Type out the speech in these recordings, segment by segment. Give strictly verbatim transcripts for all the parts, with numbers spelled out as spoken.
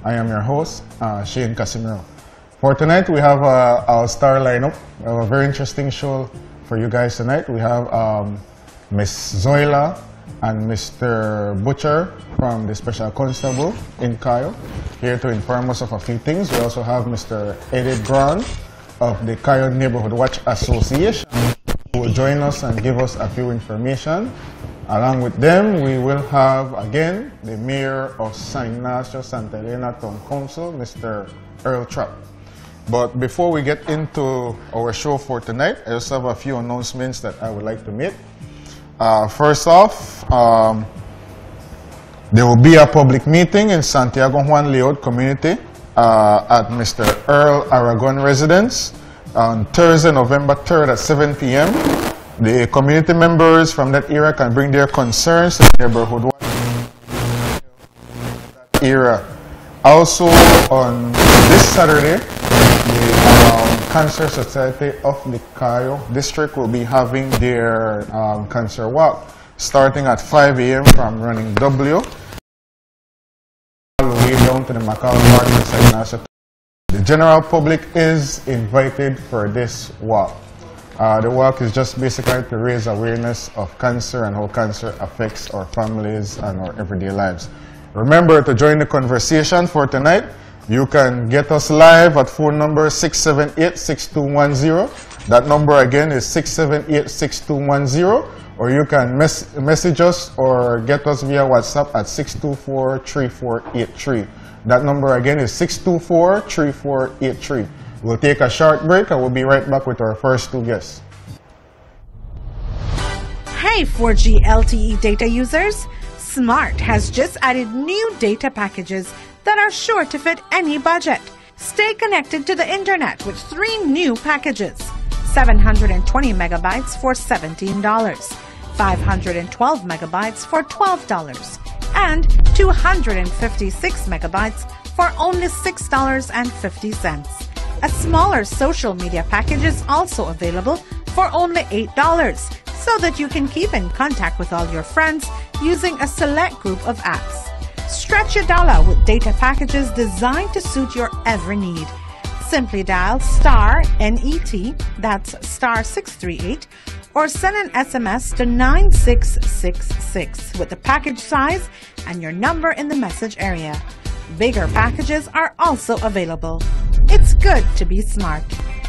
I am your host, uh, Shane Casimiro. For tonight, we have uh, our star lineup. We have a very interesting show for you guys tonight. We have um, Miss Zoila and Mister Butcher from the Special Constable in Cayo here to inform us of a few things. We also have Mister Eddie Brown of the Cayo Neighborhood Watch Association who will join us and give us a few information. Along with them, we will have again the Mayor of San Ignacio Santa Elena Town Council, Mister Earl Trapp. But before we get into our show for tonight, I just have a few announcements that I would like to make. Uh, first off, um, there will be a public meeting in Santiago Juan Layout community uh, at Mister Earl Aragon Residence on Thursday, November third at seven p m The community members from that area can bring their concerns to the neighborhood watch that area. Also, on this Saturday, the um, Cancer Society of the Cayo District will be having their um, cancer walk starting at five a m from running W all the way down to the Macau Park in San Ignacio. The general public is invited for this walk. Uh, the walk is just basically to raise awareness of cancer and how cancer affects our families and our everyday lives. Remember to join the conversation for tonight. You can get us live at phone number six seven eight, six two one zero. That number again is six seven eight, six two one zero. Or you can mes message us or get us via WhatsApp at six two four, three four eight three. That number again is six two four, three four eight three. We'll take a short break and we'll be right back with our first two guests. Hey four G L T E data users, Smart has just added new data packages that are sure to fit any budget. Stay connected to the internet with three new packages. seven hundred twenty megabytes for seventeen dollars, five hundred twelve megabytes for twelve dollars, and two hundred fifty-six megabytes for only six dollars and fifty cents. A smaller social media package is also available for only eight dollars, so that you can keep in contact with all your friends using a select group of apps. Stretch your dollar with data packages designed to suit your every need. Simply dial star N E T, that's star six three eight, or send an S M S to nine six six six with the package size and your number in the message area. Bigger packages are also available. It's good to be smart.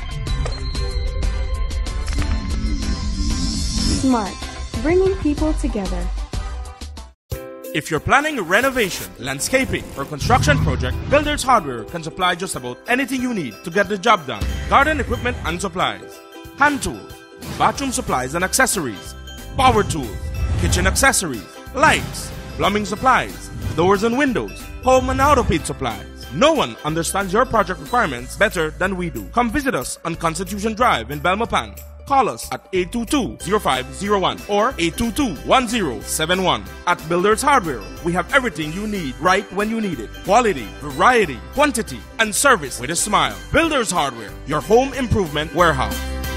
Smart, bringing people together. If you're planning a renovation, landscaping, or construction project, Builders Hardware can supply just about anything you need to get the job done. Garden equipment and supplies, hand tools, bathroom supplies and accessories, power tools, kitchen accessories, lights, plumbing supplies, doors and windows, home and auto paint supplies. No one understands your project requirements better than we do. Come visit us on Constitution Drive in Belmopan. Call us at eight two two, zero five zero one or eight two two, one zero seven one. At Builders Hardware, we have everything you need right when you need it. Quality, variety, quantity, and service with a smile. Builders Hardware, your home improvement warehouse.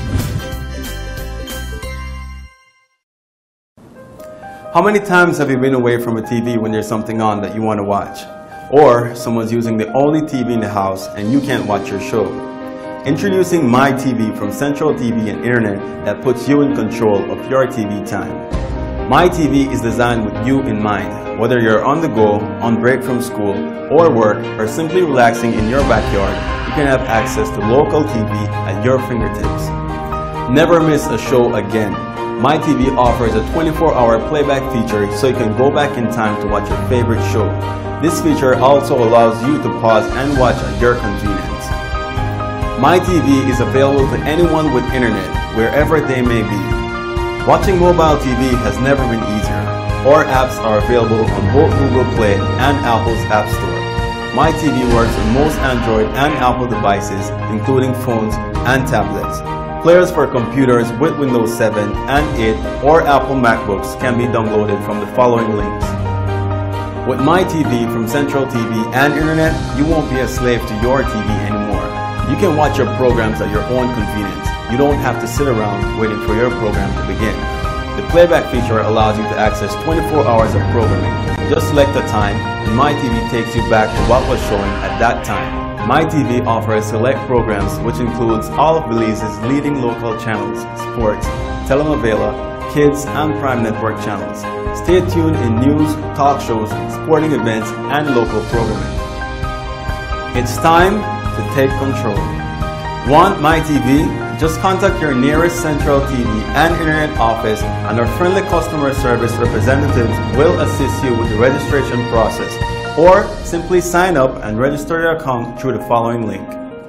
How many times have you been away from a T V when there's something on that you want to watch? Or someone's using the only T V in the house and you can't watch your show? Introducing My T V from Central T V and Internet that puts you in control of your T V time. My T V is designed with you in mind. Whether you're on the go, on break from school or work, or simply relaxing in your backyard, you can have access to local T V at your fingertips. Never miss a show again. My T V offers a twenty-four hour playback feature so you can go back in time to watch your favorite show. This feature also allows you to pause and watch at your convenience. My T V is available to anyone with internet, wherever they may be. Watching mobile T V has never been easier. Our apps are available on both Google Play and Apple's App Store. My T V works on most Android and Apple devices, including phones and tablets. Players for computers with Windows seven and eight or Apple MacBooks can be downloaded from the following links. With My T V from Central T V and Internet, you won't be a slave to your T V anymore. You can watch your programs at your own convenience. You don't have to sit around waiting for your program to begin. The playback feature allows you to access twenty-four hours of programming. Just select a time and My T V takes you back to what was showing at that time. My T V offers select programs which includes all of Belize's leading local channels, sports, telenovela, kids and prime network channels. Stay tuned in news, talk shows, sporting events and local programming. It's time to take control. Want My T V? Just contact your nearest Central T V and Internet office and our friendly customer service representatives will assist you with the registration process. Or simply sign up and register your account through the following link.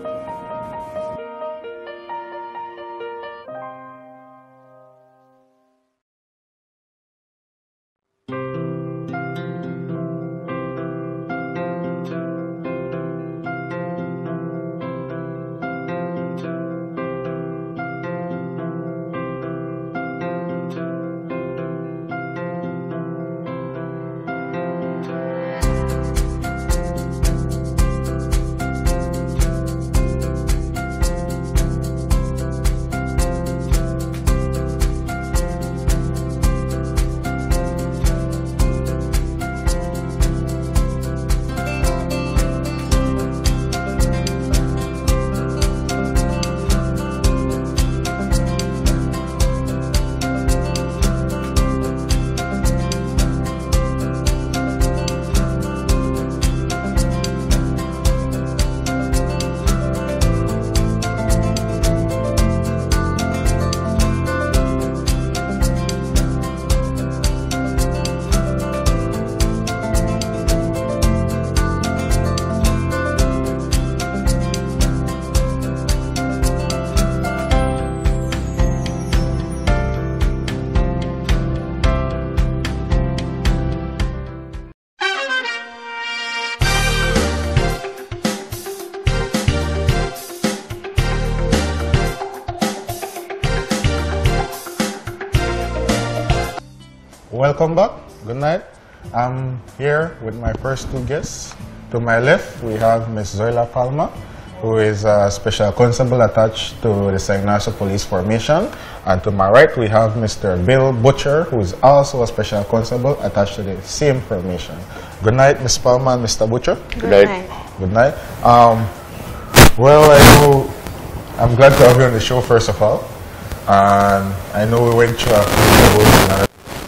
Welcome back. Good night. I'm here with my first two guests. To my left, we have Miss Zoila Palma, who is a special constable attached to the Saint Ignacio Police Formation. And to my right, we have Mister Bill Butcher, who is also a special constable attached to the same formation. Good night, Miss Palma and Mister Butcher. Good night. Good night. Um, well, I know, I'm glad to have you on the show, first of all. And I know we went through a few levels.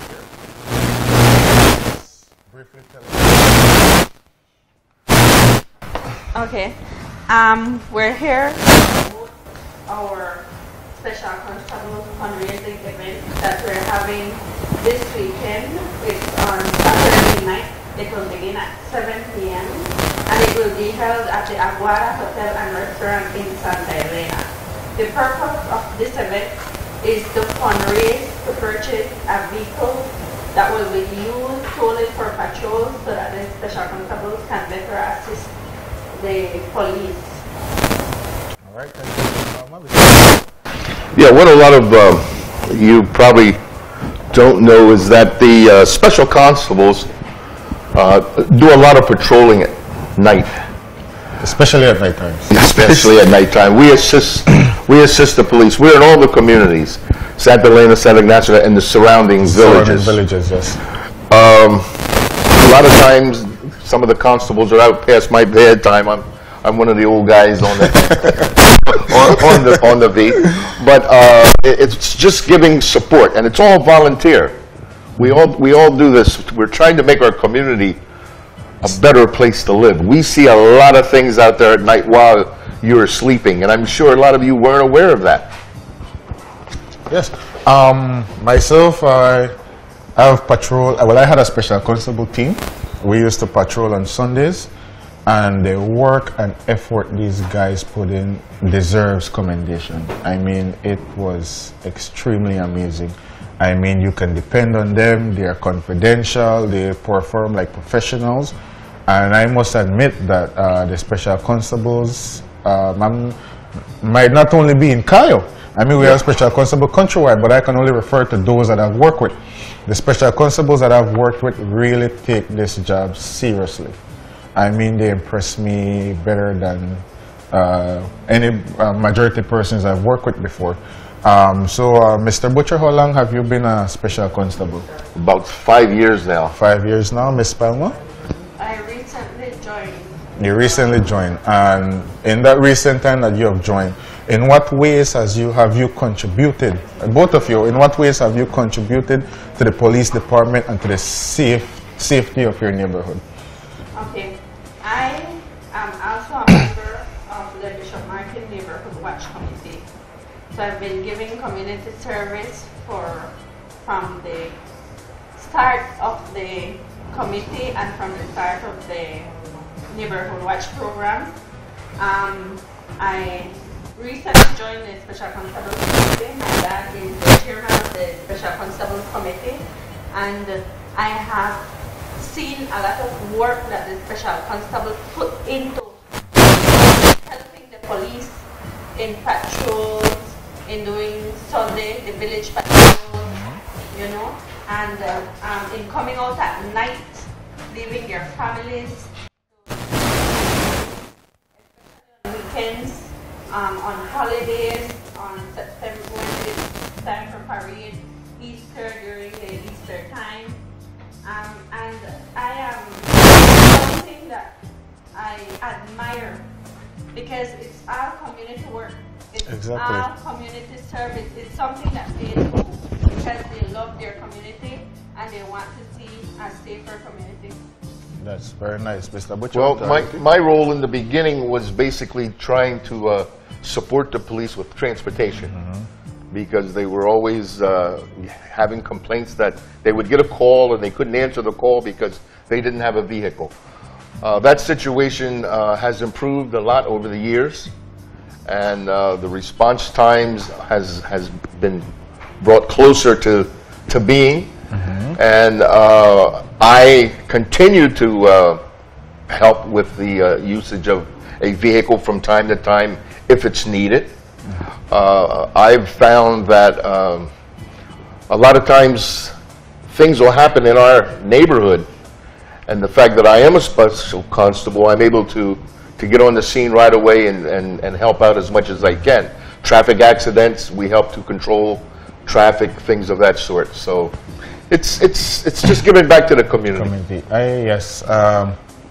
Okay, um, we're here for our special constable fundraising event that we're having this weekend. It's on Saturday night. It will begin at seven p m and it will be held at the Aguada Hotel and Restaurant in Santa Elena. The purpose of this event is to fundraise to purchase a vehicle that will be used solely for patrols so that the special constables can better assist the police. All right, thank you. Yeah, what a lot of uh, you probably don't know is that the uh, special constables uh, do a lot of patrolling at night. Especially at night time. Especially at nighttime. We assist, we assist the police. We're in all the communities, Santa Elena, Santa Ignacio, and the surrounding Surrounding villages. villages, yes. Um, a lot of times, some of the constables are out past my bedtime. I'm, I'm one of the old guys on the on, on the on the V. But uh, it, it's just giving support, and it's all volunteer. We all we all do this. We're trying to make our community a better place to live. We see a lot of things out there at night while you're sleeping, and I'm sure a lot of you weren't aware of that. Yes. Um, myself, I have patrol. Well, I had a special constable team. We used to patrol on Sundays, and the work and effort these guys put in deserves commendation. I mean, it was extremely amazing. I mean, you can depend on them. They are confidential. They perform like professionals. And I must admit that uh, the special constables um, might not only be in Cayo. I mean, we have special constable countrywide, but I can only refer to those that I've worked with. The special constables that I've worked with really take this job seriously. I mean, they impress me better than uh, any uh, majority persons I've worked with before. Um, so, uh, Mister Butcher, how long have you been a special constable? About five years now. Five years now, Miss Palmer? I recently joined. You recently joined, and in that recent time that you have joined, in what ways has you have you contributed, both of you, in what ways have you contributed to the police department and to the safe safety of your neighborhood? Okay, I am also a member of the Bishop Martin Neighborhood Watch Committee. So I've been giving community service for from the start of the committee and from the start of the Neighborhood Watch program. Um, I recently joined the Special Constable Committee. My dad is the chairman of the Special Constable Committee, and I have seen a lot of work that the Special Constable put into helping the police in patrols, in doing Sunday, the village patrols, you know, and uh, um, in coming out at night, leaving their families, especially on weekends, um, on holidays, on September, when it's time for parade, Easter, during the Easter time. Um, and I am something that I admire because it's our community work. It's Exactly. our community service. It's something that they do because they love their community and they want to see a safer community. That's very nice, Mister Butcher. Well, my, my role in the beginning was basically trying to uh, support the police with transportation. Mm-hmm. Because they were always uh, having complaints that they would get a call and they couldn't answer the call because they didn't have a vehicle. Uh, that situation uh, has improved a lot over the years, and uh, the response times has has been brought closer to to being. Mm-hmm. And uh, I continue to uh, help with the uh, usage of a vehicle from time to time if it's needed. Uh, I've found that um, a lot of times things will happen in our neighborhood, and the fact that I am a special constable, I'm able to, to get on the scene right away and, and, and help out as much as I can. Traffic accidents, we help to control traffic, things of that sort. So it's, it's, it's just giving back to the community. community. I, yes, um,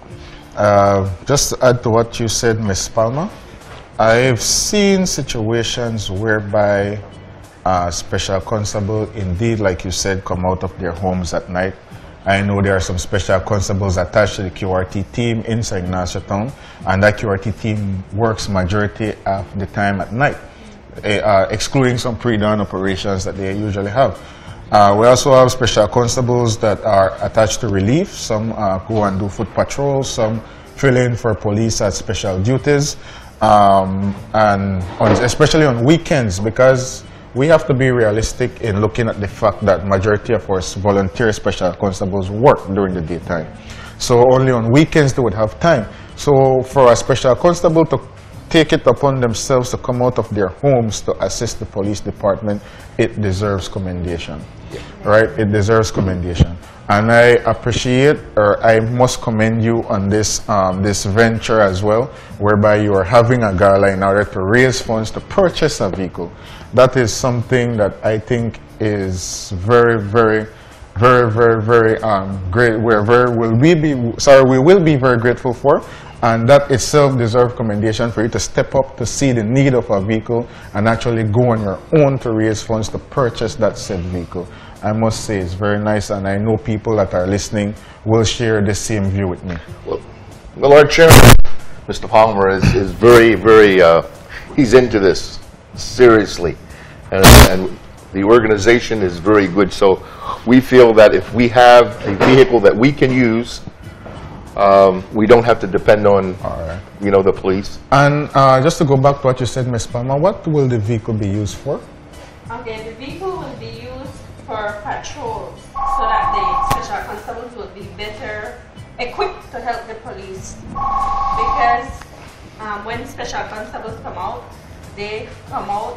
uh, just to add to what you said, Miz Palmer, I've seen situations whereby uh, special constable, indeed, like you said, come out of their homes at night. I know there are some special constables attached to the Q R T team inside Nassau Town, and that Q R T team works majority of the time at night, uh, excluding some pre-dawn operations that they usually have. Uh, we also have special constables that are attached to relief. Some uh, go and do foot patrols, some fill in for police at special duties. Um, and on, especially on weekends, because we have to be realistic in looking at the fact that majority of our volunteer special constables work during the daytime. So only on weekends they would have time. So for a special constable to take it upon themselves to come out of their homes to assist the police department, it deserves commendation, right? It deserves commendation. And I appreciate, or I must commend you on this um, this venture as well, whereby you are having a gala in order to raise funds to purchase a vehicle. That is something that I think is very, very, very, very, very um, great. We're very will we be sorry we will be very grateful for, and that itself deserves commendation for you to step up to see the need of a vehicle and actually go on your own to raise funds to purchase that said vehicle. I must say it's very nice, and I know people that are listening will share the same view with me. Well, well our chairman, Mister Palmer, is, is very, very, uh, he's into this seriously, and, and the organization is very good. So we feel that if we have a vehicle that we can use, um, we don't have to depend on, right. you know, the police. And uh, just to go back to what you said, Miz Palmer, what will the vehicle be used for? Okay, the vehicle will be used for patrols, so that the special constables will be better equipped to help the police. Because um, when special constables come out, they come out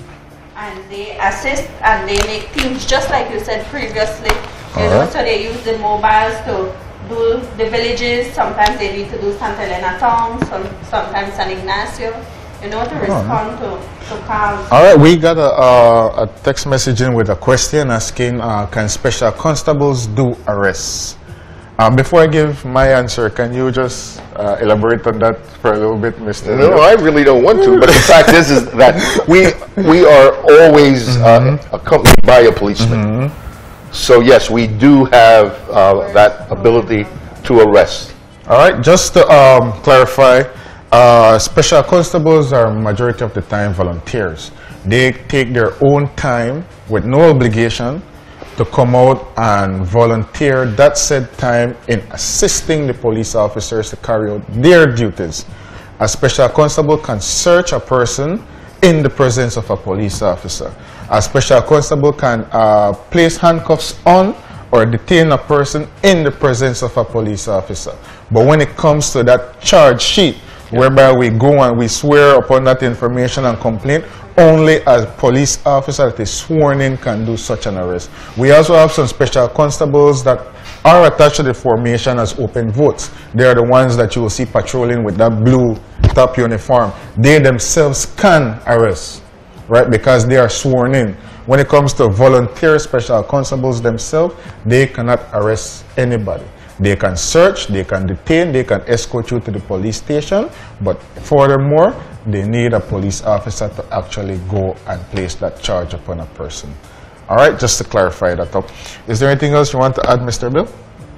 and they assist and they make teams, just like you said previously. You know, so they use the mobiles to do the villages. Sometimes they need to do Santa Elena Town, some, sometimes San Ignacio. you know, to respond to, to calls. All right, we got a, uh, a text message in with a question asking, uh, can special constables do arrests? Um, before I give my answer, can you just uh, elaborate on that for a little bit, Mister No, I really don't want to, but the fact is, is that we we are always mm-hmm. uh, accompanied by a policeman. Mm-hmm. So yes, we do have uh, that ability to arrest. All right, just to um, clarify, uh, special constables are majority of the time volunteers. They take their own time with no obligation to come out and volunteer that said time in assisting the police officers to carry out their duties. A special constable can search a person in the presence of a police officer. A special constable can uh, place handcuffs on or detain a person in the presence of a police officer. But when it comes to that charge sheet, yeah. whereby we go and we swear upon that information and complaint, only a police officer that is sworn in can do such an arrest. We also have some special constables that are attached to the formation as open votes. They are the ones that you will see patrolling with that blue top uniform. They themselves can arrest, right, because they are sworn in. When it comes to volunteer special constables themselves, they cannot arrest anybody. They can search, they can detain, they can escort you to the police station, but furthermore, they need a police officer to actually go and place that charge upon a person. All right, just to clarify that up. Is there anything else you want to add, Mister Bill?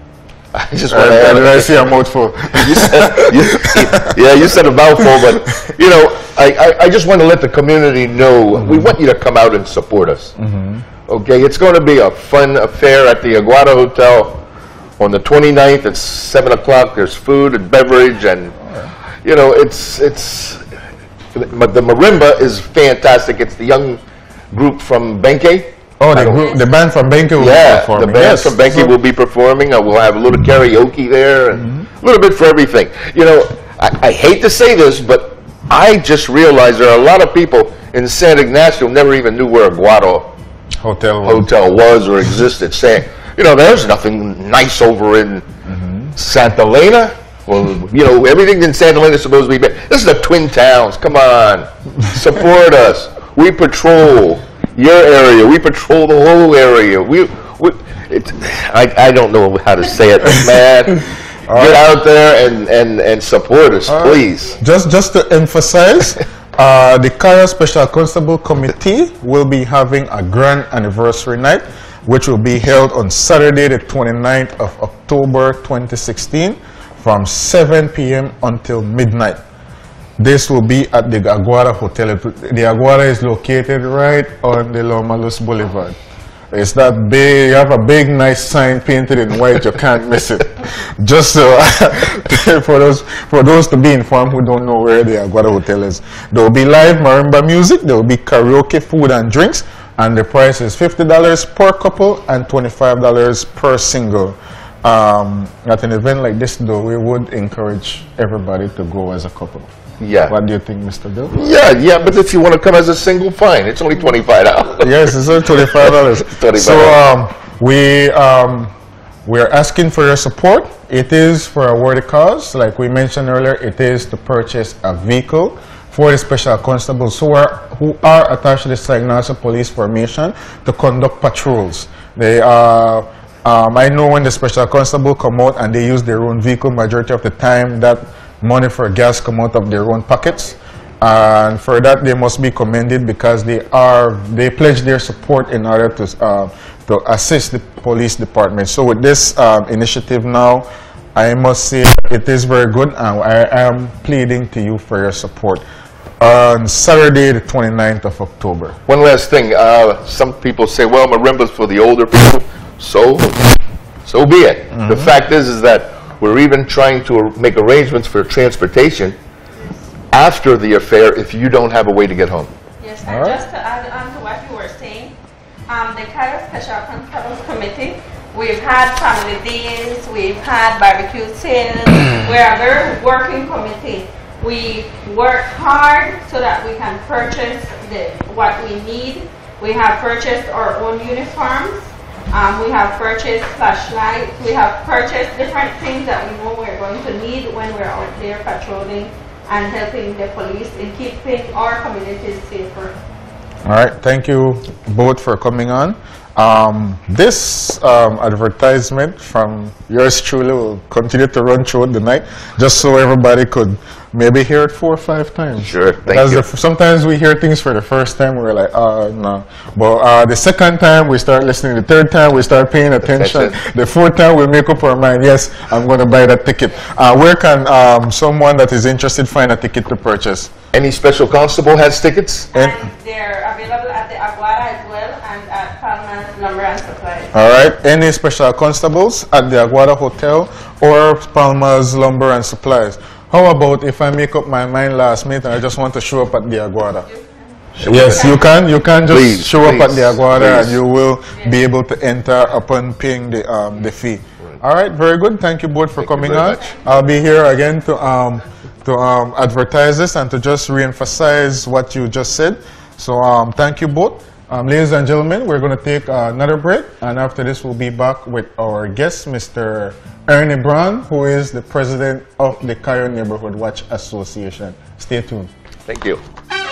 I just want to add, did I see a mouthful? you said, you, yeah, you said a mouthful, but you know, I, I, I just want to let the community know, mm-hmm. we want you to come out and support us. Mm-hmm. Okay, it's going to be a fun affair at the Aguada Hotel on the twenty-ninth at seven o'clock. There's food and beverage, and you know, it's it's. But the marimba is fantastic. It's the young group from Benke. Oh, the group, the band from Benke will yeah, be performing. the band yes. from Benke so, will be performing. Uh, we'll have a little karaoke there, and mm-hmm. a little bit for everything. You know, I, I hate to say this, but I just realized there are a lot of people in San Ignacio who never even knew where Aguado Hotel was, hotel was or existed, saying, you know, there's nothing nice over in mm-hmm. Santa Elena. Well, you know, everything in Santa Elena is supposed to be bad. This is the Twin Towns. Come on. Support us. We patrol your area. We patrol the whole area. We, we it's, I, I don't know how to say it, man. Get right. out there and, and, and support us, All please. Right. Just, just to emphasize, uh, the Kaya Special Constable Committee will be having a grand anniversary night, which will be held on Saturday, the twenty-ninth of October, twenty sixteen. From seven p m until midnight. This will be at the Aguada Hotel. The Aguada is located right on the Loma Luz Boulevard. It's that big, you have a big nice sign painted in white, you can't miss it. Just so, for those for those to be informed who don't know where the Aguada Hotel is. There will be live marimba music, there will be karaoke, food and drinks, and the price is fifty dollars per couple and twenty-five dollars per single. Um, at an event like this, though, we would encourage everybody to go as a couple. Yeah. What do you think, Mister Bill? Yeah, yeah, but if you want to come as a single, fine. It's only twenty-five dollars. Yes, it's only twenty-five dollars. So um, we um, we are asking for your support. It is for a worthy cause. Like we mentioned earlier, it is to purchase a vehicle for the special constables who are who are attached to the San Ignacio Police Formation to conduct patrols. They are. Um, I know when the special constable come out and they use their own vehicle, majority of the time that money for gas come out of their own pockets, and for that they must be commended because they are they pledge their support in order to uh, to assist the police department. So with this um, initiative now, I must say it is very good, and I am pleading to you for your support. On Saturday, the twenty-ninth of October. One last thing, uh, some people say, well, marimba's for the older people. So, so be it. Mm-hmm. The fact is, is that we're even trying to make arrangements for transportation after the affair if you don't have a way to get home. Yes, and right. just to add on to what you were saying, um, the Cairo Special Constables Committee, we've had family days, we've had barbecue sales. We're a very working committee. We work hard so that we can purchase the, what we need. We have purchased our own uniforms. Um, we have purchased flashlights. We have purchased different things that we know we're going to need when we're out there patrolling and helping the police in keeping our communities safer. All right, thank you both for coming on. Um, this um, advertisement from yours truly will continue to run throughout the night, just so everybody could maybe hear it four or five times. Sure, thank because you. The, sometimes we hear things for the first time, we're like, uh, no. But uh, the second time we start listening, the third time we start paying attention, attention. the fourth time we make up our mind, yes, I'm going to buy that ticket. Uh, where can um, someone that is interested find a ticket to purchase? Any special constable has tickets? And they're available at the Aguada as well and at Palma's Lumber and Supplies. All right. Any special constables at the Aguada Hotel or Palma's Lumber and Supplies? How about if I make up my mind last minute and I just want to show up at the Aguada? Yes, you can. You can just Please, show up at please, the Aguada please. and you will be able to enter upon paying the um, the fee. All right. Very good. Thank you both for Thank you coming very on. much. I'll be here again to um to um advertise this and to just re-emphasize what you just said. So um thank you both. Um, ladies and gentlemen, we're going to take uh, another break, and after this we'll be back with our guest, Mister Ernie Brown, who is the president of the Cayo Neighborhood Watch Association. Stay tuned. Thank you.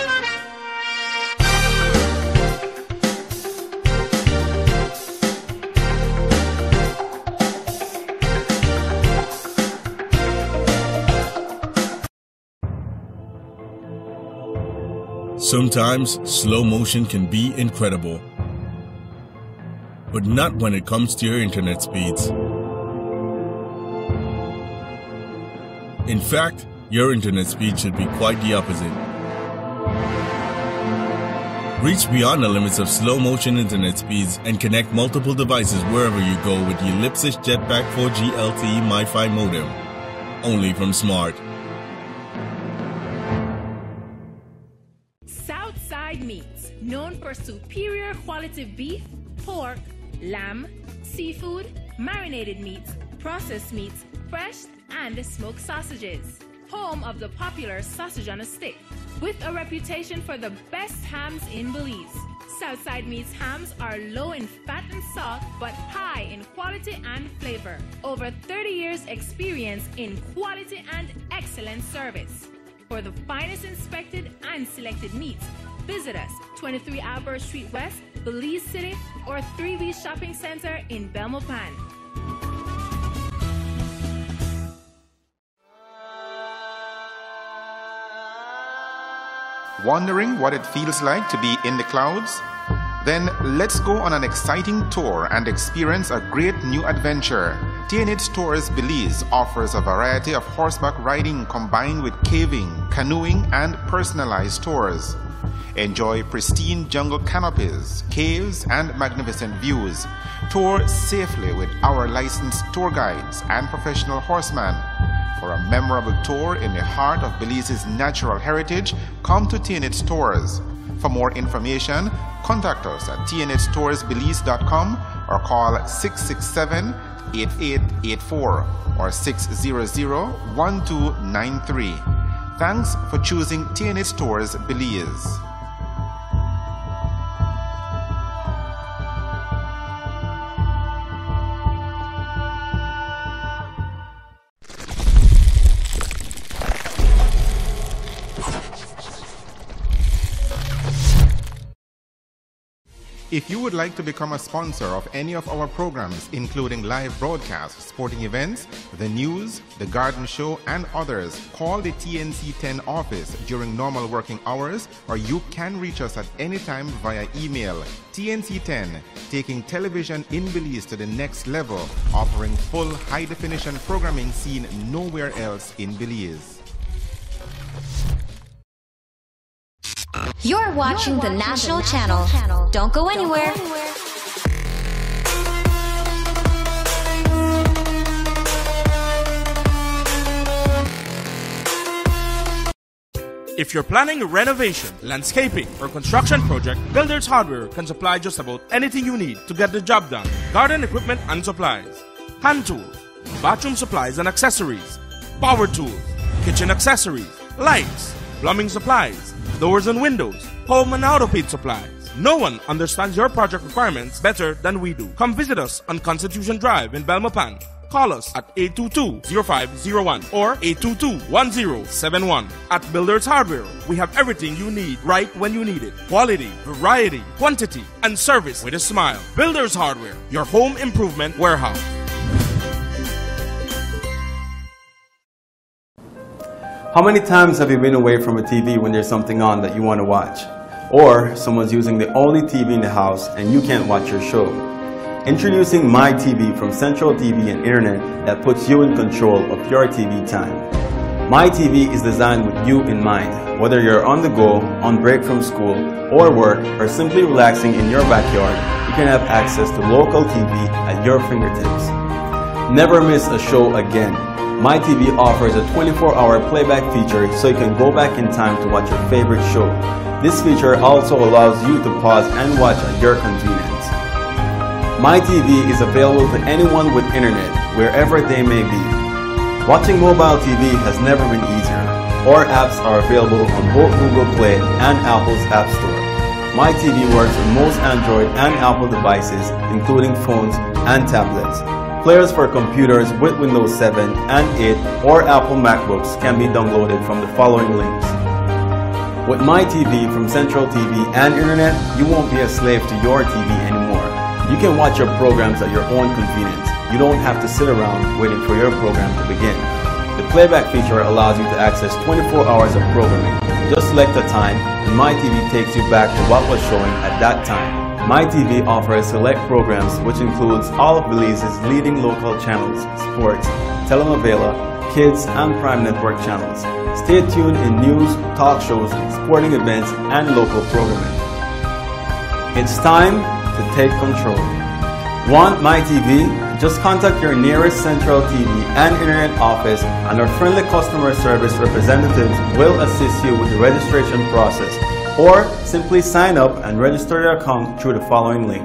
Sometimes slow motion can be incredible, but not when it comes to your internet speeds. In fact, your internet speed should be quite the opposite. Reach beyond the limits of slow motion internet speeds and connect multiple devices wherever you go with the Ellipsis Jetpack four G L T E MiFi modem, only from Smart. Southside Meats, known for superior quality beef, pork, lamb, seafood, marinated meats, processed meats, fresh and smoked sausages. Home of the popular sausage on a stick, with a reputation for the best hams in Belize. Southside Meats hams are low in fat and salt, but high in quality and flavor. Over thirty years experience in quality and excellent service. For the finest inspected and selected meats, visit us twenty-three Albert Street West, Belize City, or three B Shopping Center in Belmopan. Wondering what it feels like to be in the clouds? Then let's go on an exciting tour and experience a great new adventure. T N H Tours Belize offers a variety of horseback riding combined with caving, canoeing, and personalized tours. Enjoy pristine jungle canopies, caves, and magnificent views. Tour safely with our licensed tour guides and professional horsemen. For a memorable tour in the heart of Belize's natural heritage, come to T N H Tours. For more information, contact us at T N H tours belize dot com or call six six seven, eight eight eight four or six zero zero, one two nine three. Thanks for choosing T N H Tours Belize. If you would like to become a sponsor of any of our programs, including live broadcasts, sporting events, the news, the garden show, and others, call the T N C ten office during normal working hours, or you can reach us at any time via email. T N C ten, taking television in Belize to the next level, offering full high-definition programming seen nowhere else in Belize. You're watching the National Channel. Don't go anywhere. If you're planning a renovation, landscaping, or construction project, Builders Hardware can supply just about anything you need to get the job done. Garden equipment and supplies, hand tools, bathroom supplies and accessories, power tools, kitchen accessories, lights, plumbing supplies, doors and windows, home and auto paint supplies. No one understands your project requirements better than we do. Come visit us on Constitution Drive in Belmopan. Call us at eight two two, zero five zero one or eight two two, one zero seven one. At Builders Hardware, we have everything you need right when you need it. Quality, variety, quantity, and service with a smile. Builders Hardware, your home improvement warehouse. How many times have you been away from a T V when there's something on that you want to watch? Or someone's using the only T V in the house and you can't watch your show? Introducing My T V from Central T V and Internet that puts you in control of your T V time. My T V is designed with you in mind. Whether you're on the go, on break from school or work, or simply relaxing in your backyard, you can have access to local T V at your fingertips. Never miss a show again. My T V offers a twenty-four hour playback feature so you can go back in time to watch your favorite show. This feature also allows you to pause and watch at your convenience. My T V is available to anyone with internet, wherever they may be. Watching mobile T V has never been easier. Our apps are available on both Google Play and Apple's App Store. My T V works with most Android and Apple devices, including phones and tablets. Players for computers with Windows seven and eight or Apple MacBooks can be downloaded from the following links. With My T V from Central T V and Internet, you won't be a slave to your T V anymore. You can watch your programs at your own convenience. You don't have to sit around waiting for your program to begin. The playback feature allows you to access twenty-four hours of programming. Just select a time and My T V takes you back to what was showing at that time. My T V offers select programs which includes all of Belize's leading local channels, sports, telenovela, kids, and Prime Network channels. Stay tuned in news, talk shows, sporting events, and local programming. It's time to take control. Want My T V? Just contact your nearest Central T V and Internet office and our friendly customer service representatives will assist you with the registration process. Or simply sign up and register your account through the following link.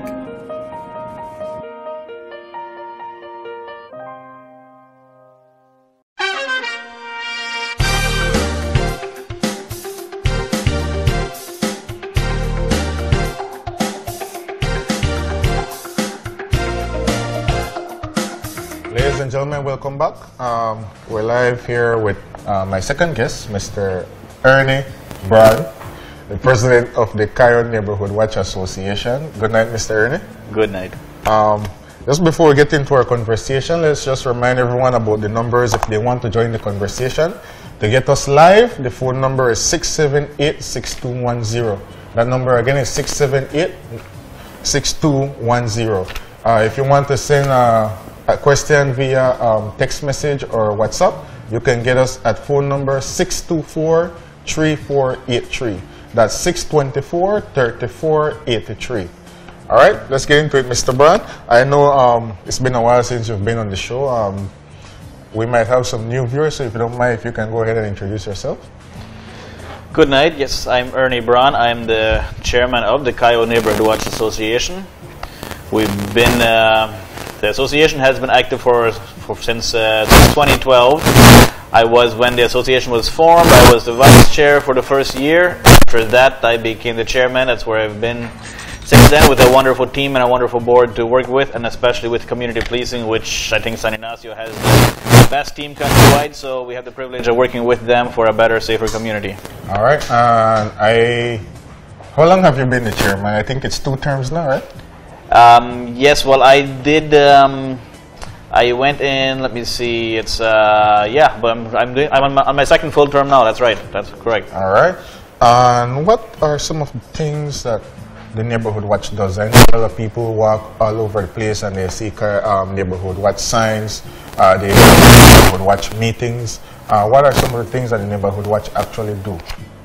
Ladies and gentlemen, welcome back. Um, we're live here with uh, my second guest, Mister Ernie Brown, the president of the Cayo Neighborhood Watch Association. Good night, Mister Ernie. Good night. Um, just before we get into our conversation, let's just remind everyone about the numbers if they want to join the conversation. To get us live, the phone number is six seven eight, six two one zero. That number again is six seven eight, six two one zero. Uh, if you want to send uh, a question via um, text message or WhatsApp, you can get us at phone number six two four, three four eight three. That's six two four, three four eight three. All right, let's get into it, Mister Brown. I know um, it's been a while since you've been on the show. Um, we might have some new viewers, so if you don't mind, if you can go ahead and introduce yourself. Good night. Yes, I'm Ernie Brown. I'm the chairman of the Cayo Neighborhood Watch Association. We've been, uh, the association has been active for, for since, uh, since twenty twelve. I was, when the association was formed, I was the vice chair for the first year. After that, I became the chairman. That's where I've been since then, with a wonderful team and a wonderful board to work with, and especially with community policing, which I think San Ignacio has the best team countrywide, so we have the privilege of working with them for a better, safer community. All right. Uh, I, how long have you been the chairman? I think it's two terms now, right? Um, yes, well, I did... Um, I went in, let me see, it's, uh, yeah, but I'm, I'm, doing, I'm on, my, on my second full term now, that's right, that's correct. All right. And what are some of the things that the Neighborhood Watch does? I know a lot of people walk all over the place and they see um, Neighborhood Watch signs, uh, they do Neighborhood Watch meetings. Uh, what are some of the things that the Neighborhood Watch actually do?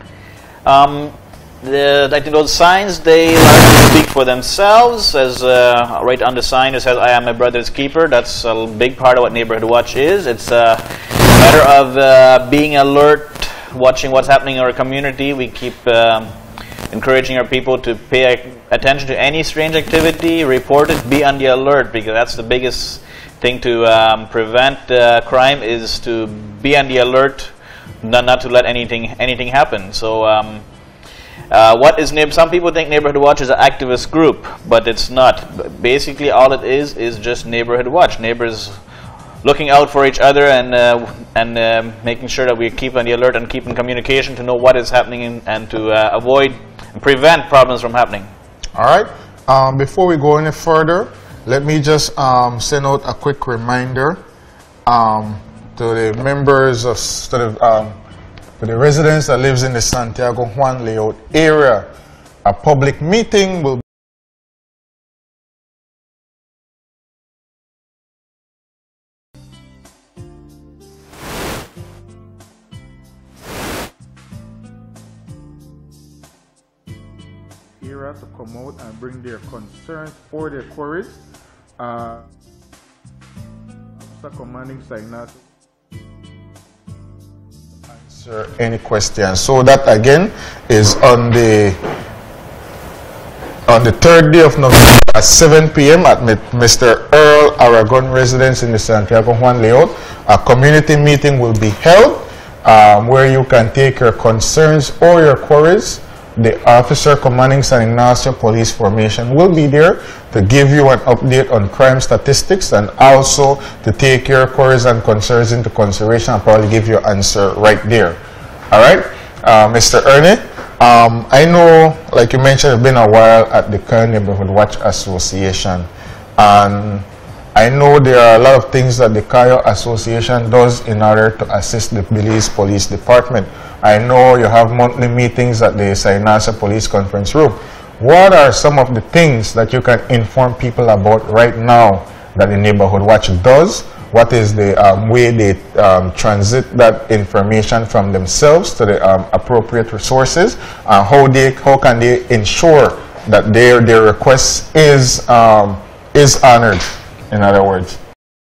Um, The, I think those signs, they largely speak for themselves. As uh, right on the sign it says, "I am my brother's keeper." That's a big part of what Neighborhood Watch is. It's a matter of uh, being alert, watching what's happening in our community. We keep um, encouraging our people to pay attention to any strange activity, report it, be on the alert, because that's the biggest thing to um, prevent uh, crime, is to be on the alert, not, not to let anything anything happen. So. Um, Uh, what is neighbor? Some people think Neighborhood Watch is an activist group, but it's not. Basically, all it is is just Neighborhood Watch. Neighbors looking out for each other and uh, and uh, making sure that we keep on the alert and keep in communication to know what is happening in, and to uh, avoid and prevent problems from happening. All right. Um, before we go any further, let me just um, send out a quick reminder um, to the members of to the, um, to the residents that lives in the Santiago Juan layout area. A public meeting will era to come out and bring their concerns or their queries. Uh, Officer Commanding Signat answer any questions. So that again is on the on the third day of November at seven P M at Mister Earl Aragon residence in the Santiago Juan layout. A community meeting will be held um, where you can take your concerns or your queries. The officer commanding San Ignacio Police Formation will be there to give you an update on crime statistics and also to take your queries and concerns into consideration and probably give you an answer right there. All right, uh, Mister Ernie, um, I know, like you mentioned, it's been a while at the Kern Neighborhood Watch Association, and I know there are a lot of things that the Kayo Association does in order to assist the Belize Police Department. I know you have monthly meetings at the San Ignacio Police Conference Room. What are some of the things that you can inform people about right now that the Neighborhood Watch does? What is the um, way they um, transit that information from themselves to the um, appropriate resources? Uh, how they how can they ensure that their their request is um, is honored? In other words.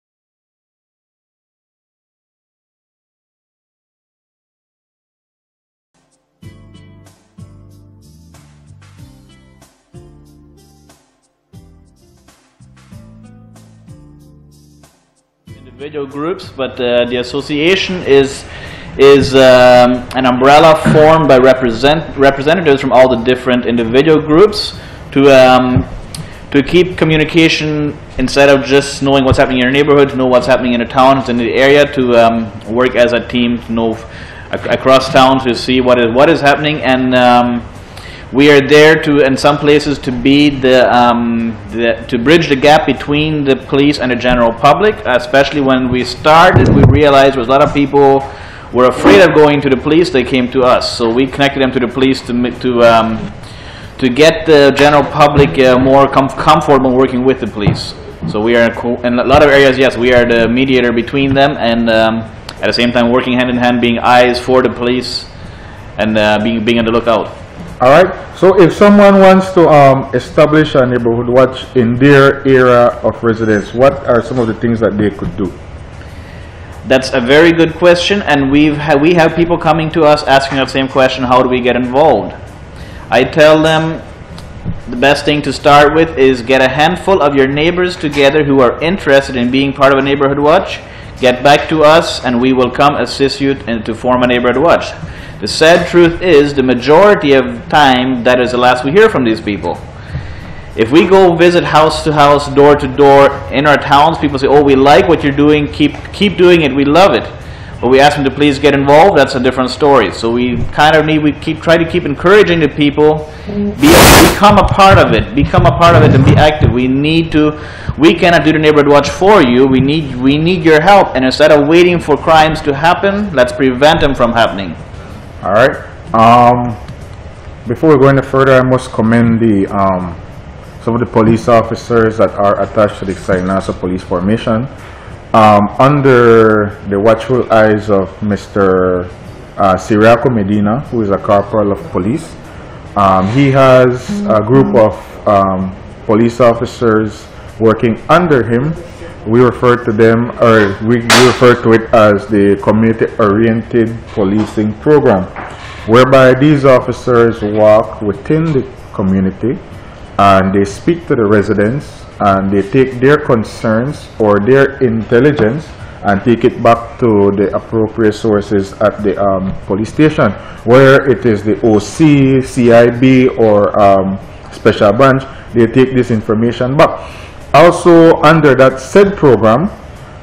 Individual groups, but uh, the association is is um, an umbrella formed by represent representatives from all the different individual groups to um, to keep communication instead of just knowing what's happening in your neighborhood, to know what's happening in the towns in the area, to um, work as a team to know ac across town to see what is what is happening. And um, we are there to, in some places, to be the, um, the to bridge the gap between the police and the general public. Especially when we started, we realized there was a lot of people were afraid of going to the police. They came to us, so we connected them to the police to to. Um, to get the general public uh, more com comfortable working with the police. So we are, in a lot of areas, yes, we are the mediator between them, and um, at the same time working hand in hand, being eyes for the police and uh, being, being on the lookout. All right, so if someone wants to um, establish a neighborhood watch in their area of residence, what are some of the things that they could do? That's a very good question, and we've ha we have people coming to us asking that same question: how do we get involved? I tell them the best thing to start with is get a handful of your neighbors together who are interested in being part of a neighborhood watch. Get back to us and we will come assist you in, to form a neighborhood watch. The sad truth is, the majority of time, that is the last we hear from these people. If we go visit house to house, door to door in our towns, people say, oh, we like what you're doing, keep, keep doing it, we love it. But we ask them to please get involved, that's a different story. So we kind of need, we keep try to keep encouraging the people, be, become a part of it, become a part of it and be active. We need to, we cannot do the neighborhood watch for you, we need, we need your help. And instead of waiting for crimes to happen, let's prevent them from happening. All right. Um, before we go any further, I must commend the, um, some of the police officers that are attached to the San Ignacio Police Formation. Um, under the watchful eyes of Mister Uh, Siriaco Medina, who is a corporal of police. Um, he has a group of um, police officers working under him. We refer to them, or we, we refer to it as the community-oriented policing program, whereby these officers walk within the community and they speak to the residents and they take their concerns or their intelligence and take it back to the appropriate sources at the um, police station, where it is the O C, C I B, or um, special branch. They take this information back. Also, under that said program,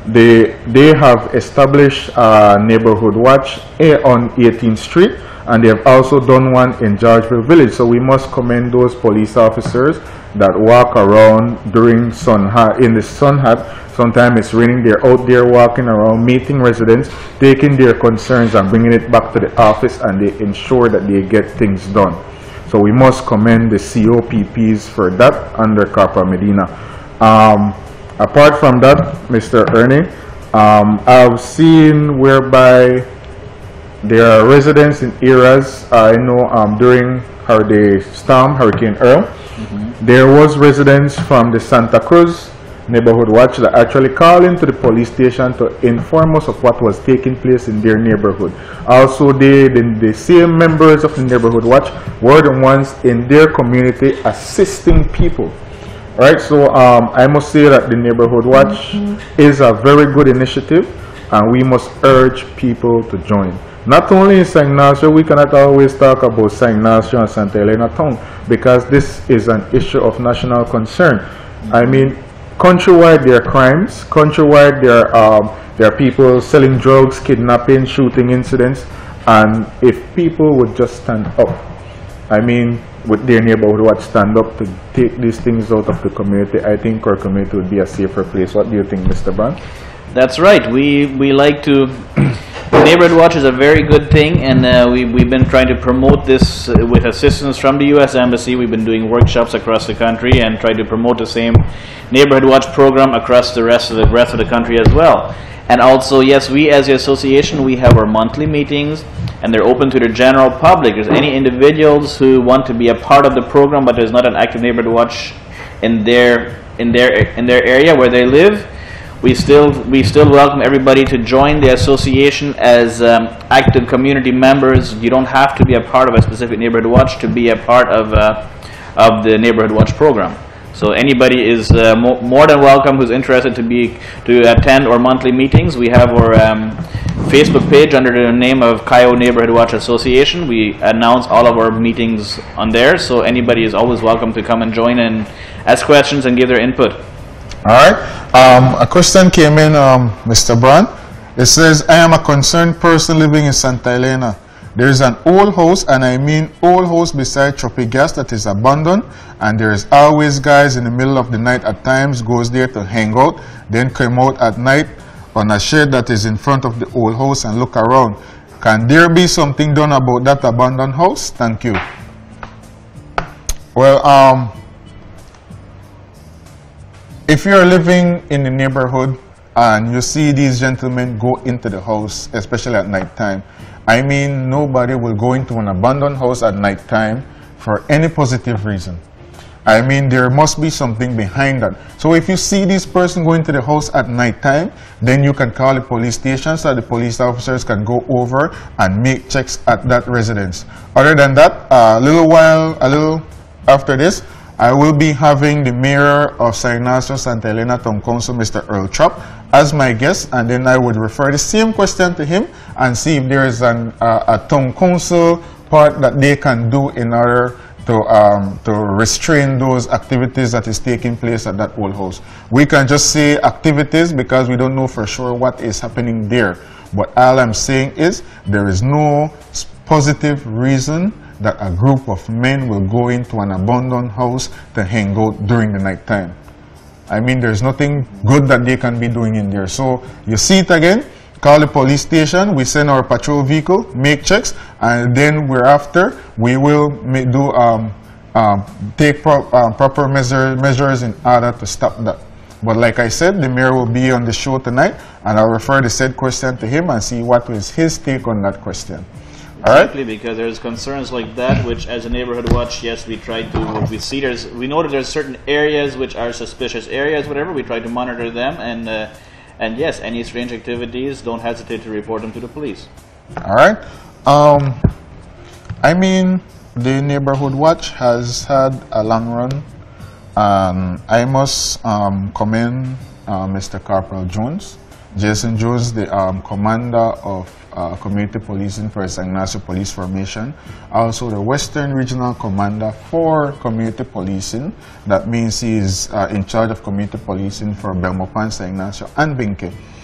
they, they have established a neighborhood watch on eighteenth street, and they have also done one in Georgeville Village. So we must commend those police officers that walk around during sun hat, in the sun hat. Sometimes it's raining, they're out there walking around, meeting residents, taking their concerns and bringing it back to the office, and they ensure that they get things done. So we must commend the C O P Ps for that under Corporal Medina. Um, apart from that, Mister Ernie, um, I've seen whereby there are residents in areas, uh, I know um, during the storm, Hurricane Earl, mm-hmm. there was residents from the Santa Cruz neighborhood watch that actually called into the police station to inform us of what was taking place in their neighborhood. Also, they, the, the same members of the neighborhood watch were the ones in their community assisting people. Right, so um, I must say that the neighborhood watch mm-hmm. is a very good initiative, and we must urge people to join. Not only in Saint Ignacio, we cannot always talk about Saint Ignacio and Santa Elena town, because this is an issue of national concern. Mm-hmm. I mean, countrywide there are crimes, countrywide there are, um, there are people selling drugs, kidnapping, shooting incidents, and if people would just stand up, I mean, with their neighborhood watch stand up to take these things out of the community, I think our community would be a safer place. What do you think, Mister Brown? That's right. We, we like to... Neighborhood Watch is a very good thing, and uh, we, we've been trying to promote this uh, with assistance from the U S Embassy. We've been doing workshops across the country and trying to promote the same Neighborhood Watch program across the rest of the rest of the country as well. And also, yes, we as the association, we have our monthly meetings, and they're open to the general public. There's any individuals who want to be a part of the program, but there's not an active Neighborhood Watch in their in their in their area where they live. We still we still welcome everybody to join the association as um, active community members. You don't have to be a part of a specific Neighborhood Watch to be a part of uh, of the Neighborhood Watch program. So anybody is uh, mo more than welcome who's interested to be to attend our monthly meetings. We have our um, Facebook page under the name of Cayo Neighborhood Watch Association. We announce all of our meetings on there, so anybody is always welcome to come and join and ask questions and give their input. All right. Um, a question came in, um, Mister Brown. It says, I am a concerned person living in Santa Elena. There is an old house, and I mean old house beside Tropic Gas, that is abandoned, and there is always guys in the middle of the night at times goes there to hang out, then come out at night on a shed that is in front of the old house and look around. Can there be something done about that abandoned house? Thank you. Well, um, if you're living in the neighborhood and you see these gentlemen go into the house, especially at night time, I mean, nobody will go into an abandoned house at night time for any positive reason. I mean, there must be something behind that. So if you see this person going to the house at night time, then you can call the police station so the police officers can go over and make checks at that residence. Other than that, a little while, a little after this, I will be having the mayor of Saint Ignacio Santa Elena Town Council, Mister Earl Trapp, as my guest, and then I would refer the same question to him and see if there is an, uh, a town council part that they can do in order to, um, to restrain those activities that is taking place at that old house. We can just say activities because we don't know for sure what is happening there. But all I'm saying is there is no positive reason that a group of men will go into an abandoned house to hang out during the night time. I mean, there's nothing good that they can be doing in there. So you see it again, call the police station, we send our patrol vehicle, make checks, and then we're after, we will make, do um, um, take pro um, proper measure, measures in order to stop that. But like I said, the mayor will be on the show tonight, and I'll refer the said question to him and see what is his take on that question. Exactly, right? Because there's concerns like that, which as a neighborhood watch, yes, we try to, we see there's, we know that there's certain areas which are suspicious areas, whatever, we try to monitor them, and uh, and yes, any strange activities, don't hesitate to report them to the police. All right. Um, I mean, the neighborhood watch has had a long run. Um, I must um, commend uh, Mister Corporal Jones, Jason Jones, the um, commander of Uh, community policing for Saint Ignacio Police Formation, also the Western Regional Commander for Community Policing. That means he is uh, in charge of community policing for Belmopan, Saint Ignacio, and Benke.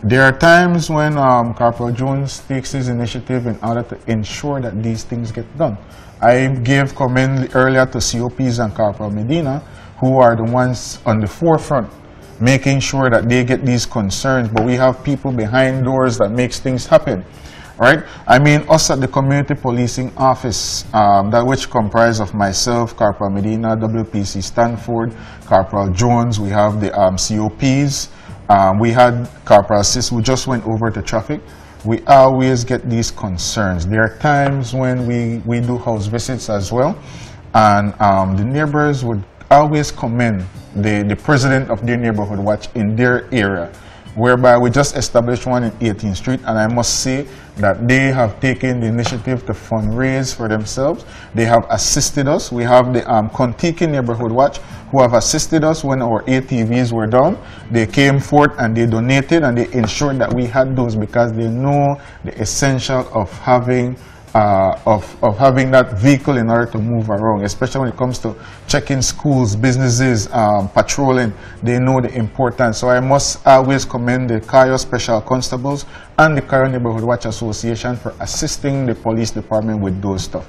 There are times when um, Corporal Jones takes his initiative in order to ensure that these things get done. I gave comment earlier to C O Ps and Corporal Medina, who are the ones on the forefront, making sure that they get these concerns, but we have people behind doors that makes things happen. Right? I mean, us at the Community Policing Office, um, that which comprise of myself, Corporal Medina, W P C Stanford, Corporal Jones, we have the um, C O Ps, um, we had Corporal Sis who just went over to traffic. We always get these concerns. There are times when we, we do house visits as well, and um, the neighbors would always commend the, the president of their neighborhood watch in their area, whereby we just established one in eighteenth street, and I must say that they have taken the initiative to fundraise for themselves. They have assisted us. We have the um, Kontiki Neighborhood Watch who have assisted us when our A T Vs were down. They came forth and they donated and they ensured that we had those because they know the essential of having Uh, of, of having that vehicle in order to move around, especially when it comes to checking schools, businesses, um, patrolling. They know the importance. So I must always commend the Cayo Special Constables and the Cayo Neighborhood Watch Association for assisting the police department with those stuff.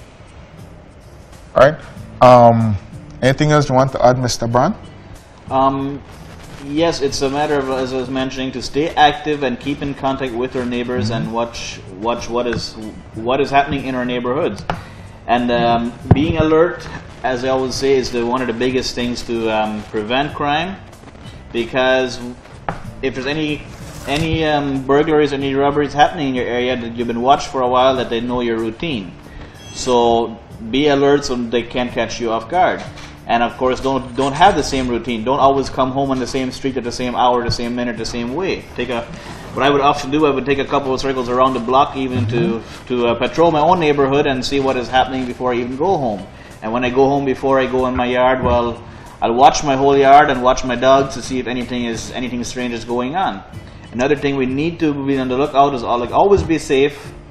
All right. Um, anything else you want to add, Mister Brown? Um, Yes, it's a matter of, as I was mentioning, to stay active and keep in contact with our neighbors mm-hmm. and watch watch what is what is happening in our neighborhoods, and um, being alert, as I always say, is the, one of the biggest things to um, prevent crime. Because if there's any any um, burglaries or any robberies happening in your area, that you've been watched for a while, that they know your routine. So be alert so they can't catch you off guard. And of course, don't don't have the same routine. Don't always come home on the same street at the same hour, the same minute, the same way. Take a, what I would often do, I would take a couple of circles around the block, even mm-hmm. to to uh, patrol my own neighborhood and see what is happening before I even go home. And when I go home, before I go in my yard, well, I'll watch my whole yard and watch my dogs to see if anything is anything strange is going on. Another thing we need to be on the lookout is like always be safe.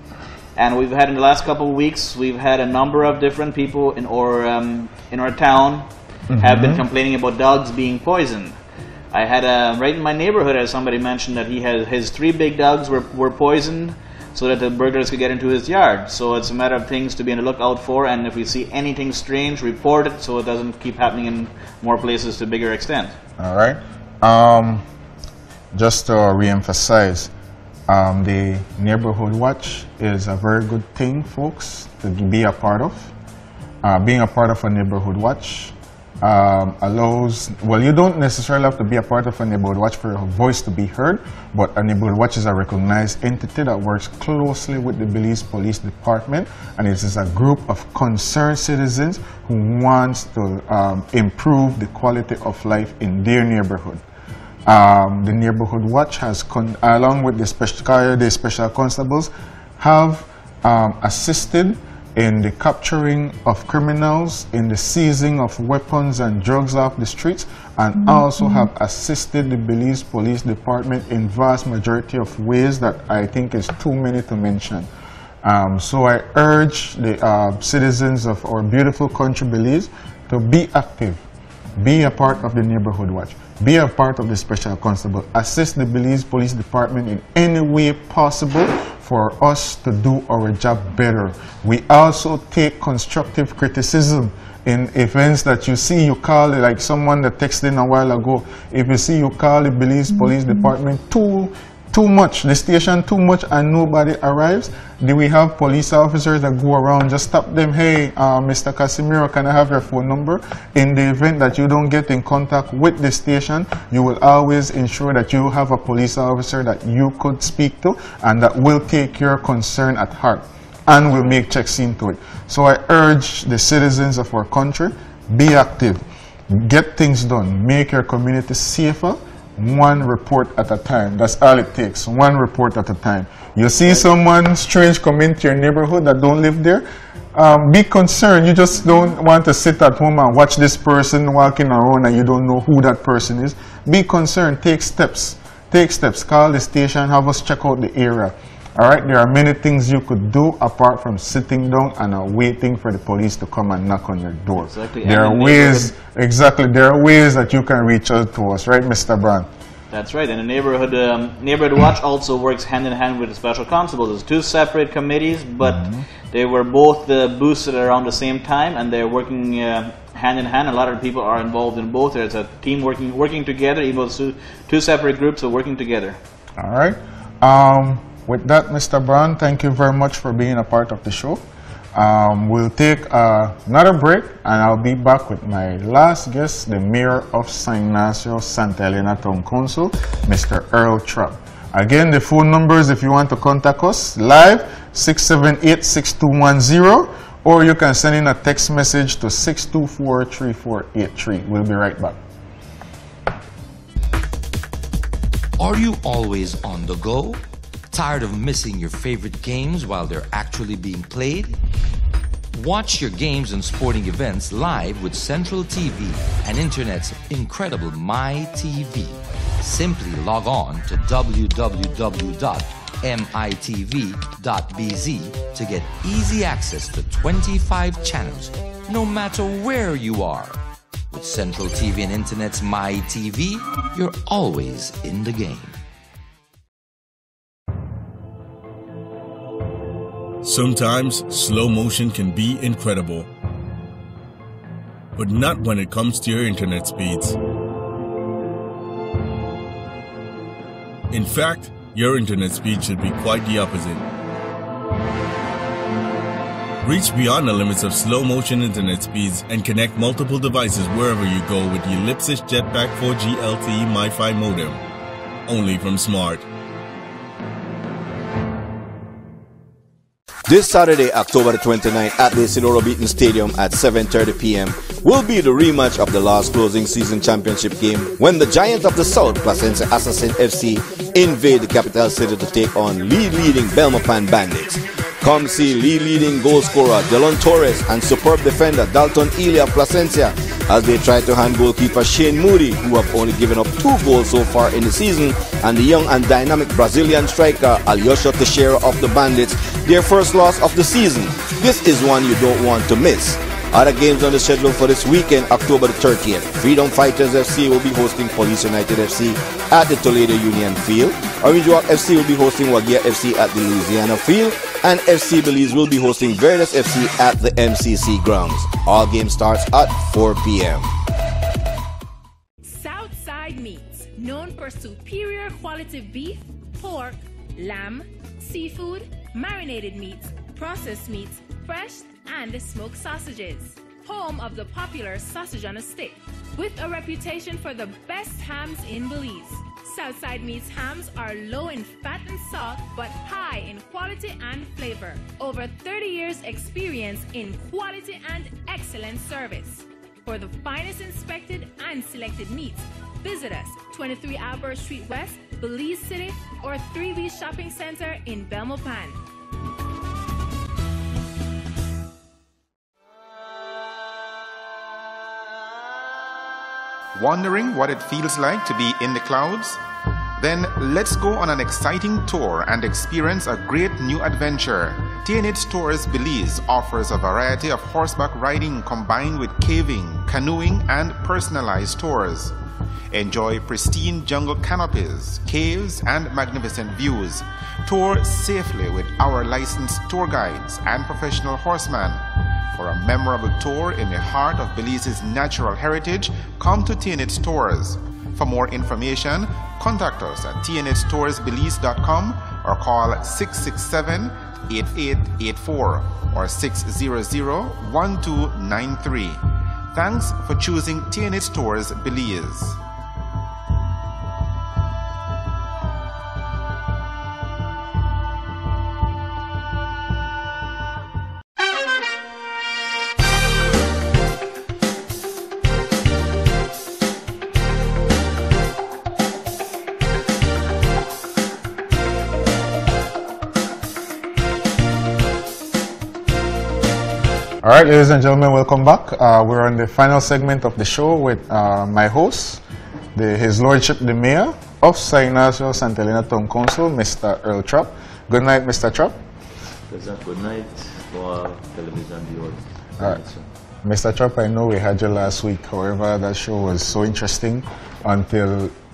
And we've had in the last couple of weeks, we've had a number of different people in our um, in our town mm-hmm. have been complaining about dogs being poisoned. I had a right in my neighborhood, as somebody mentioned, that he had his three big dogs were were poisoned, so that the burglars could get into his yard. So it's a matter of things to be on the lookout for, and if we see anything strange, report it so it doesn't keep happening in more places to a bigger extent. All right. Um, just to reemphasize. Um, the Neighborhood Watch is a very good thing, folks, to be a part of. Uh, being a part of a Neighborhood Watch um, allows, well, you don't necessarily have to be a part of a Neighborhood Watch for your voice to be heard, but a Neighborhood Watch is a recognized entity that works closely with the Belize Police Department, and it is a group of concerned citizens who wants to um, improve the quality of life in their neighborhood. Um, the Neighborhood Watch has, con along with the special, the special constables, have um, assisted in the capturing of criminals, in the seizing of weapons and drugs off the streets, and mm-hmm. also have assisted the Belize Police Department in vast majority of ways that I think is too many to mention. Um, so I urge the uh, citizens of our beautiful country, Belize, to be active, be a part of the Neighborhood Watch. Be a part of the Special Constable. Assist the Belize Police Department in any way possible for us to do our job better. We also take constructive criticism in events that you see you call, like someone that texted in a while ago, if you see you call the Belize Police Department too too much, the station too much, and nobody arrives, do we have police officers that go around, just stop them, hey, uh, Mister Casimiro, can I have your phone number? In the event that you don't get in contact with the station, you will always ensure that you have a police officer that you could speak to and that will take your concern at heart and will make checks into it. So I urge the citizens of our country, be active, get things done, make your community safer, one report at a time. That's all it takes, one report at a time. You see someone strange come into your neighborhood that don't live there, um, be concerned. You just don't want to sit at home and watch this person walking around and you don't know who that person is. Be concerned, take steps, take steps, call the station, have us check out the area. All right, there are many things you could do apart from sitting down and uh, waiting for the police to come and knock on your door. Exactly. There are ways, exactly, there are ways that you can reach out to us, right, Mister Brown? That's right, and the neighborhood um, neighborhood watch also works hand in hand with the special constable. There's two separate committees, but mm-hmm. they were both uh, boosted around the same time, and they're working uh, hand in hand. A lot of people are involved in both. There's a team working working together, even two, two separate groups are working together. All right. Um, with that, Mister Brown, thank you very much for being a part of the show. Um, we'll take uh, another break, and I'll be back with my last guest, the Mayor of Saint Ignacio Santa Elena Town Council, Mister Earl Trapp. Again, the phone numbers if you want to contact us live, six seven eight, six two one zero, or you can send in a text message to six two four, three four eight three. We'll be right back. Are you always on the go? Tired of missing your favorite games while they're actually being played? Watch your games and sporting events live with Central T V and Internet's incredible My T V. Simply log on to w w w dot m i t v dot b z to get easy access to twenty-five channels, no matter where you are. With Central T V and Internet's My T V, you're always in the game. Sometimes slow motion can be incredible, but not when it comes to your internet speeds. In fact, your internet speed should be quite the opposite. Reach beyond the limits of slow motion internet speeds and connect multiple devices wherever you go with the Ellipsis Jetpack four G L T E MiFi modem, only from Smart. This Saturday, October twenty-ninth, at the Isidoro Beaton Stadium at seven thirty p m will be the rematch of the last closing season championship game when the Giant of the South, Placentia Assassin F C, invade the capital city to take on lead-leading Belmopan Bandits. Come see lead-leading goal scorer Delon Torres and superb defender Dalton Ely of Placentia as they try to hand goalkeeper Shane Moody, who have only given up two goals so far in the season, and the young and dynamic Brazilian striker Alyosha Teixeira of the Bandits, their first loss of the season. This is one you don't want to miss. Other games on the schedule for this weekend, October the thirtieth. Freedom Fighters F C will be hosting Police United F C at the Toledo Union Field. Orange Walk F C will be hosting Wagia F C at the Louisiana Field. And F C Belize will be hosting Veritas F C at the M C C grounds. All game starts at four p m Southside Meats, known for superior quality beef, pork, lamb, seafood, marinated meats, processed meats, fresh and smoked sausages. Home of the popular sausage on a stick, with a reputation for the best hams in Belize. Southside Meats hams are low in fat and salt, but high in quality and flavor. Over thirty years experience in quality and excellent service. For the finest inspected and selected meats, visit us twenty-three Albert Street West, Belize City, or three B Shopping Center in Belmopan. Wondering what it feels like to be in the clouds? Then let's go on an exciting tour and experience a great new adventure. T N H Tours Belize offers a variety of horseback riding combined with caving, canoeing, and personalized tours. Enjoy pristine jungle canopies, caves, and magnificent views. Tour safely with our licensed tour guides and professional horsemen. For a memorable tour in the heart of Belize's natural heritage, come to T N H Tours. For more information, contact us at t n h tours belize dot com or call six six seven, eight eight eight four or six zero zero, one two nine three. Thanks for choosing T N H Tours Belize. All right, ladies and gentlemen, welcome back. Uh, we're on the final segment of the show with uh, my host, the, His Lordship the Mayor of Saint Ignacio Santa Elena Town Council, Mister Earl Trapp. Good night, Mister Trapp. Good night for television viewers. All right. Mister Trapp, I know we had you last week. However, that show was so interesting until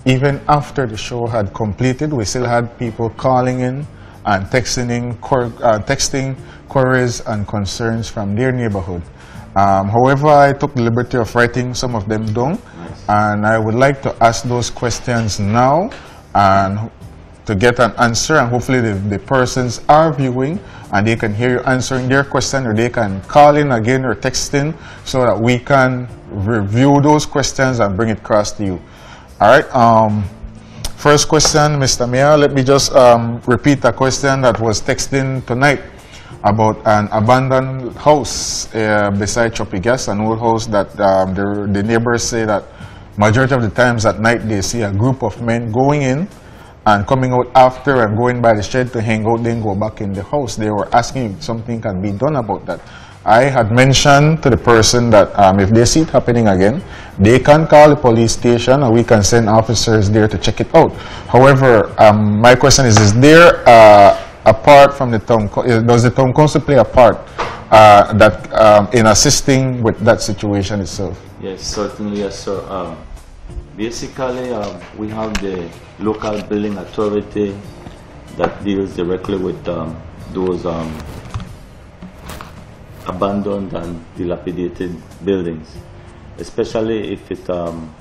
even after the show had completed, we still had people calling in and texting, in, uh, texting queries and concerns from their neighborhood. Um, however, I took the liberty of writing some of them down, nice. And I would like to ask those questions now and to get an answer, and hopefully the, the persons are viewing and they can hear you answering their question, or they can call in again or text in so that we can review those questions and bring it across to you. All right. Um, first question, Mister Mayor, let me just um, repeat a question that was texted tonight about an abandoned house uh, beside Choppy Gas, an old house that um, the, the neighbors say that majority of the times at night they see a group of men going in and coming out after and going by the shed to hang out, then go back in the house. They were asking if something can be done about that. I had mentioned to the person that um, if they see it happening again, they can call the police station and we can send officers there to check it out. However, um, my question is, is there, uh, apart from the town, does the town council play a part uh, that um, in assisting with that situation itself? Yes, certainly, yes, sir. Um, basically, um, we have the local building authority that deals directly with um, those um, abandoned and dilapidated buildings, especially if it um,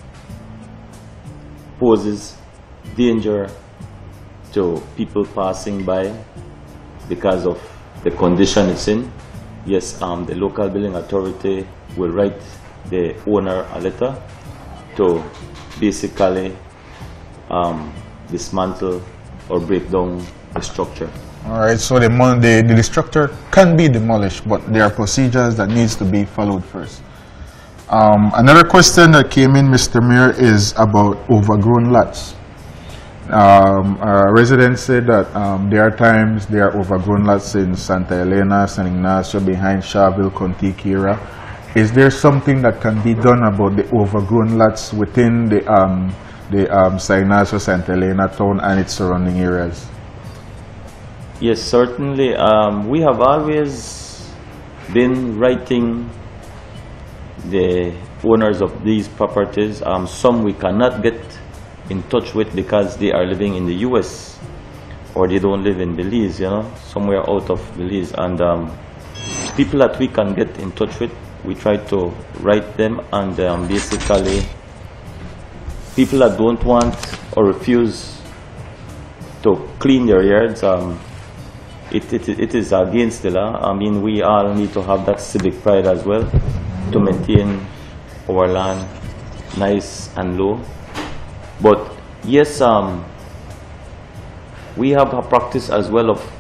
poses danger to people passing by because of the condition it's in. Yes, um, the local building authority will write the owner a letter to basically um, dismantle or break down the structure. All right, so the, the, the structure can be demolished, but there are procedures that needs to be followed first. Um, another question that came in, Mister Mayor, is about overgrown lots. Um, a resident said that um, there are times there are overgrown lots in Santa Elena, San Ignacio, behind Sharville, Contiki area. Is there something that can be done about the overgrown lots within the, um, the um, San Ignacio, Santa Elena town and its surrounding areas? Yes, certainly. Um, we have always been writing the owners of these properties. Um, some we cannot get in touch with because they are living in the U S or they don't live in Belize, you know, somewhere out of Belize. And um, people that we can get in touch with, we try to write them, and um, basically people that don't want or refuse to clean their yards, um, it, it, it is against the law. I mean, we all need to have that civic pride as well to maintain our land nice and low. But yes, um, we have a practice as well of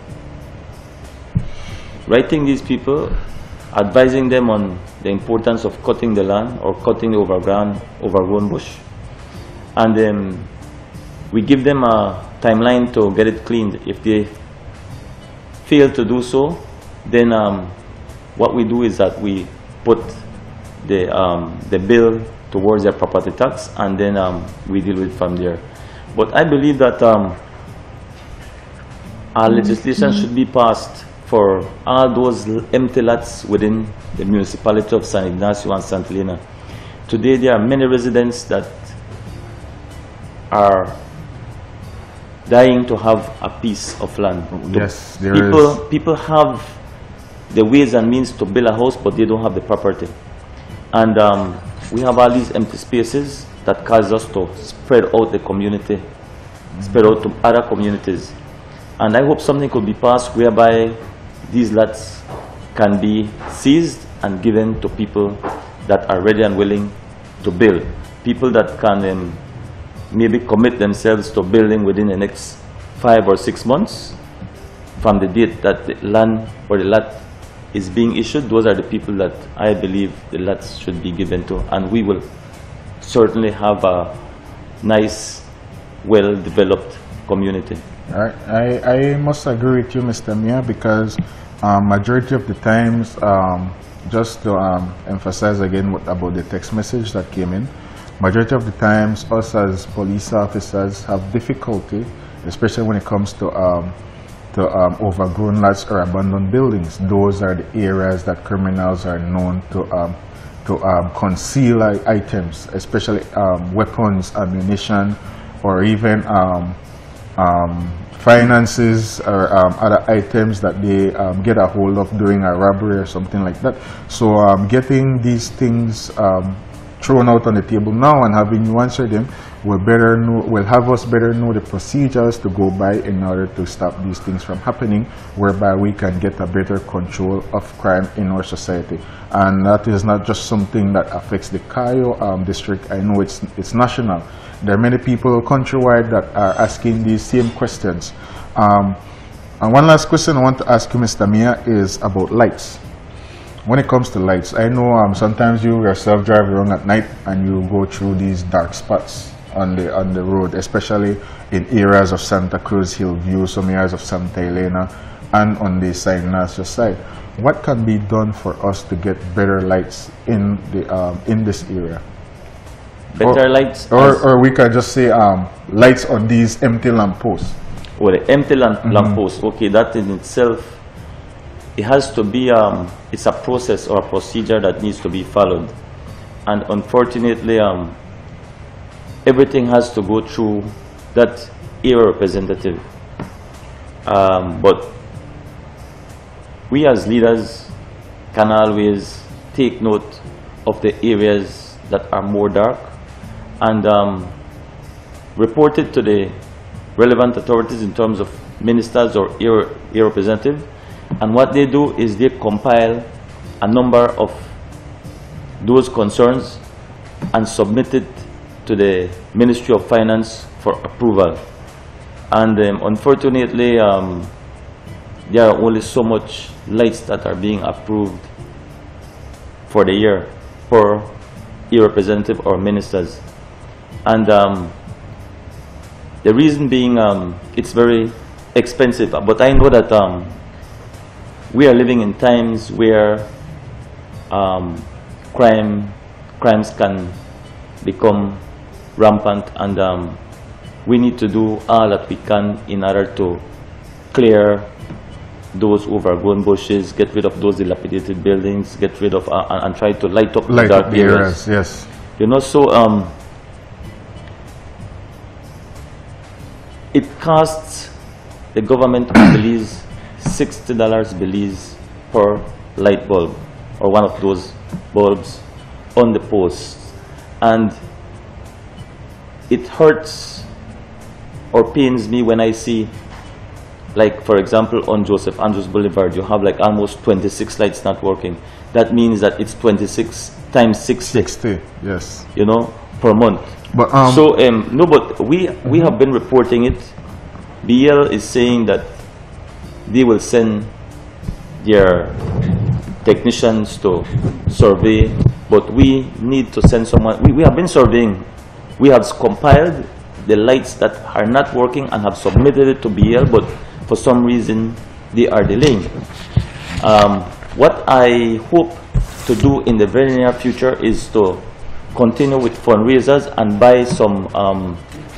writing these people, advising them on the importance of cutting the land or cutting the overgrown, overgrown bush. And um, we give them a timeline to get it cleaned. If they fail to do so, then um, what we do is that we put the, um, the bill towards their property tax, and then um, we deal with it from there. But I believe that um, our legislation should be passed for all those empty lots within the municipality of San Ignacio and Santa Elena. Today there are many residents that are dying to have a piece of land. Yes, there people, is. People have the ways and means to build a house, but they don't have the property. And um, we have all these empty spaces that cause us to spread out the community, mm-hmm. spread out to other communities. And I hope something could be passed whereby these lots can be seized and given to people that are ready and willing to build. People that can um, maybe commit themselves to building within the next five or six months from the date that the land or the lot is being issued. Those are the people that I believe the lots should be given to, and we will certainly have a nice, well-developed community. All right. I, I must agree with you, Mister Mia, because um, majority of the times, um, just to um, emphasize again what, about the text message that came in, majority of the times us as police officers have difficulty, especially when it comes to um, to um, overgrown lots or abandoned buildings. Those are the areas that criminals are known to um, to um, conceal items, especially um, weapons, ammunition, or even um, um, finances or um, other items that they um, get a hold of during a robbery or something like that. So um, getting these things um, thrown out on the table now and having you answer them will better know, will have us better know the procedures to go by in order to stop these things from happening, whereby we can get a better control of crime in our society. And that is not just something that affects the Cayo um, district. I know it's it's national. There are many people countrywide that are asking these same questions. Um, and one last question I want to ask you, Mister Mia, is about lights. When it comes to lights, I know um, sometimes you yourself drive around at night and you go through these dark spots on the on the road, especially in areas of Santa Cruz, Hillview, some areas of Santa Elena, and on the San Ignacio side. What can be done for us to get better lights in the um, in this area? Better or, lights, or or we can just say um, lights on these empty lampposts. Or the empty lamp Mm-hmm. lampposts. Okay, that in itself, it has to be. Um, it's a process or a procedure that needs to be followed, and unfortunately, um, everything has to go through that area representative. Um, but we as leaders can always take note of the areas that are more dark and um, report it to the relevant authorities in terms of ministers or area, area representative. And what they do is they compile a number of those concerns and submit it to the Ministry of Finance for approval. And um, unfortunately, um, there are only so much lights that are being approved for the year per area representative or ministers. And um, the reason being, um, it's very expensive. But I know that um, we are living in times where um, crime, crimes can become rampant, and um, we need to do all that we can in order to clear those overgrown bushes, get rid of those dilapidated buildings, get rid of uh, and, and try to light up Light the dark up the areas. areas, yes. You know, so um, it costs the government of Belize sixty dollars Belize per light bulb, or one of those bulbs on the posts, and it hurts or pains me when I see, like for example on Joseph Andrews Boulevard, you have like almost twenty-six lights not working. That means that it's twenty-six times sixty. sixty, yes. You know, per month. But um, so um, no, but we we have been reporting it. B L is saying that they will send their technicians to survey, but we need to send someone. We, we have been surveying. We have compiled the lights that are not working and have submitted it to B L, but for some reason they are delaying. Um, what I hope to do in the very near future is to continue with fundraisers and buy some um,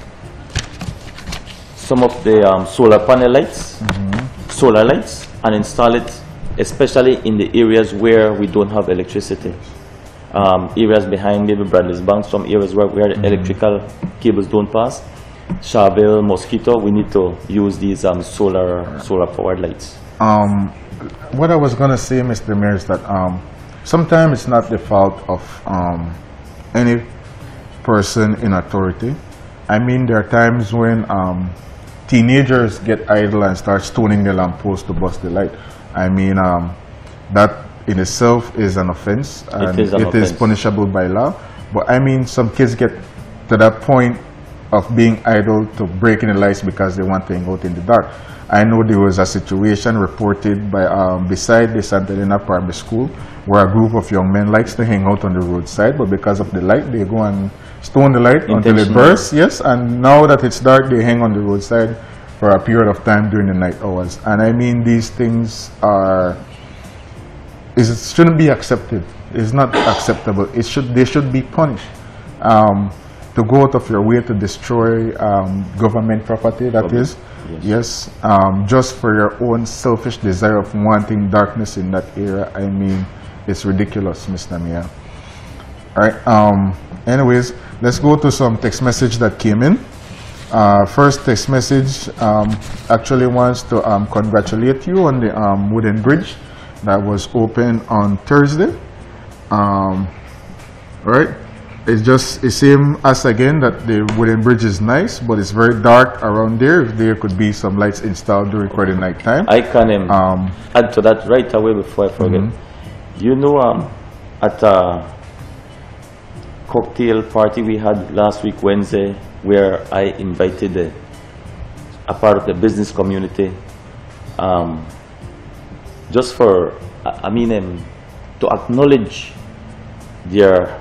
some of the um, solar panel lights, mm-hmm. solar lights, and install it, especially in the areas where we don't have electricity. Um, areas behind maybe Bradley's Bank, some areas where, where the mm-hmm. electrical cables don't pass. Chaville, Mosquito, we need to use these um, solar solar powered lights. Um, what I was going to say, Mister Mayor, is that um, sometimes it's not the fault of um, any person in authority. I mean, there are times when um, teenagers get idle and start stoning the lamppost to bust the light. I mean, um, that in itself is an offense, and it is, an it offense. is punishable by law. But I mean, some kids get to that point of being idle to breaking the lights because they want to hang out in the dark. I know there was a situation reported by um, beside the Santa Elena Primary School where a group of young men likes to hang out on the roadside, but because of the light, they go and stone the light until it bursts. Yes, and now that it's dark, they hang on the roadside for a period of time during the night hours. And I mean, these things are, is it shouldn't be accepted. It's not acceptable. It should, they should be punished. Um, to go out of your way to destroy um, government property, that Public. is, yes, yes um, just for your own selfish desire of wanting darkness in that area. I mean, it's ridiculous, Mister Mia. All right. Um, anyways, let's go to some text message that came in. Uh, first text message um, actually wants to um, congratulate you on the um, wooden bridge that was opened on Thursday. Um, right? It's just, it seems us again that the wooden bridge is nice, but it's very dark around there. If there could be some lights installed during the night time. I can um, um, add to that right away before I forget. Mm-hmm. You know, um, at a cocktail party we had last week Wednesday, where I invited a, a part of the business community, um, just for, I mean, um, to acknowledge their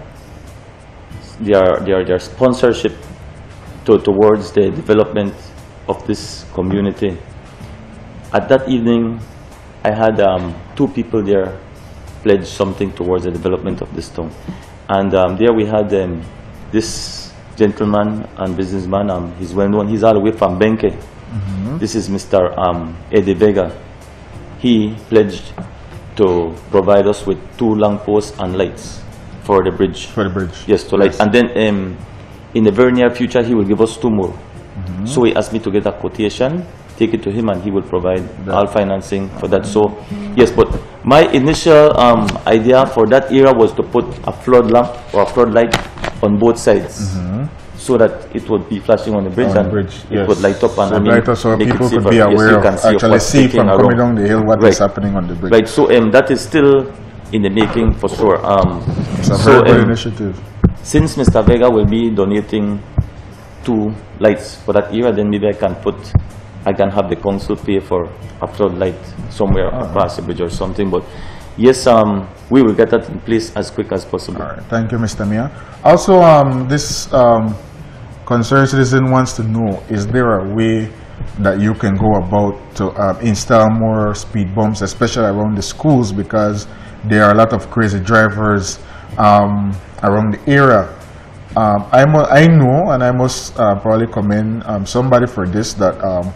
their their, their sponsorship to, towards the development of this community. At that evening, I had um, two people there pledge something towards the development of this town, and um, there we had um, this gentleman and businessman. Um, he's well known. He's all the way from Benke. Mm-hmm. This is Mister Um, Eddie Vega. He pledged to provide us with two lamp posts and lights for the bridge. For the bridge. Yes, to light. Yes. And then um, in the very near future, he will give us two more. Mm-hmm. So he asked me to get a quotation, take it to him, and he will provide that. all financing for that. So, yes, but my initial um, idea for that era was to put a flood lamp or a flood light on both sides, mm-hmm. so that it would be flashing on the bridge, on and the bridge, it yes. would light up and so I mean, light up so make people it safer. could be aware yes, of, actually see from around. coming down the hill what right. is happening on the bridge. Right, so um, that is still in the making for sure. Um, it's a so, very good um, initiative. Since Mister Vega will be donating two lights for that era, then maybe I can put, I can have the council pay for a floodlight somewhere oh, across the bridge or something. But yes, um, we will get that in place as quick as possible. All right. Thank you, Mister Mia. Also, um, this um, concerned citizen wants to know, is there a way that you can go about to um, install more speed bumps, especially around the schools, because there are a lot of crazy drivers um, around the area. Um, I, I know, and I must uh, probably commend um, somebody for this, that um,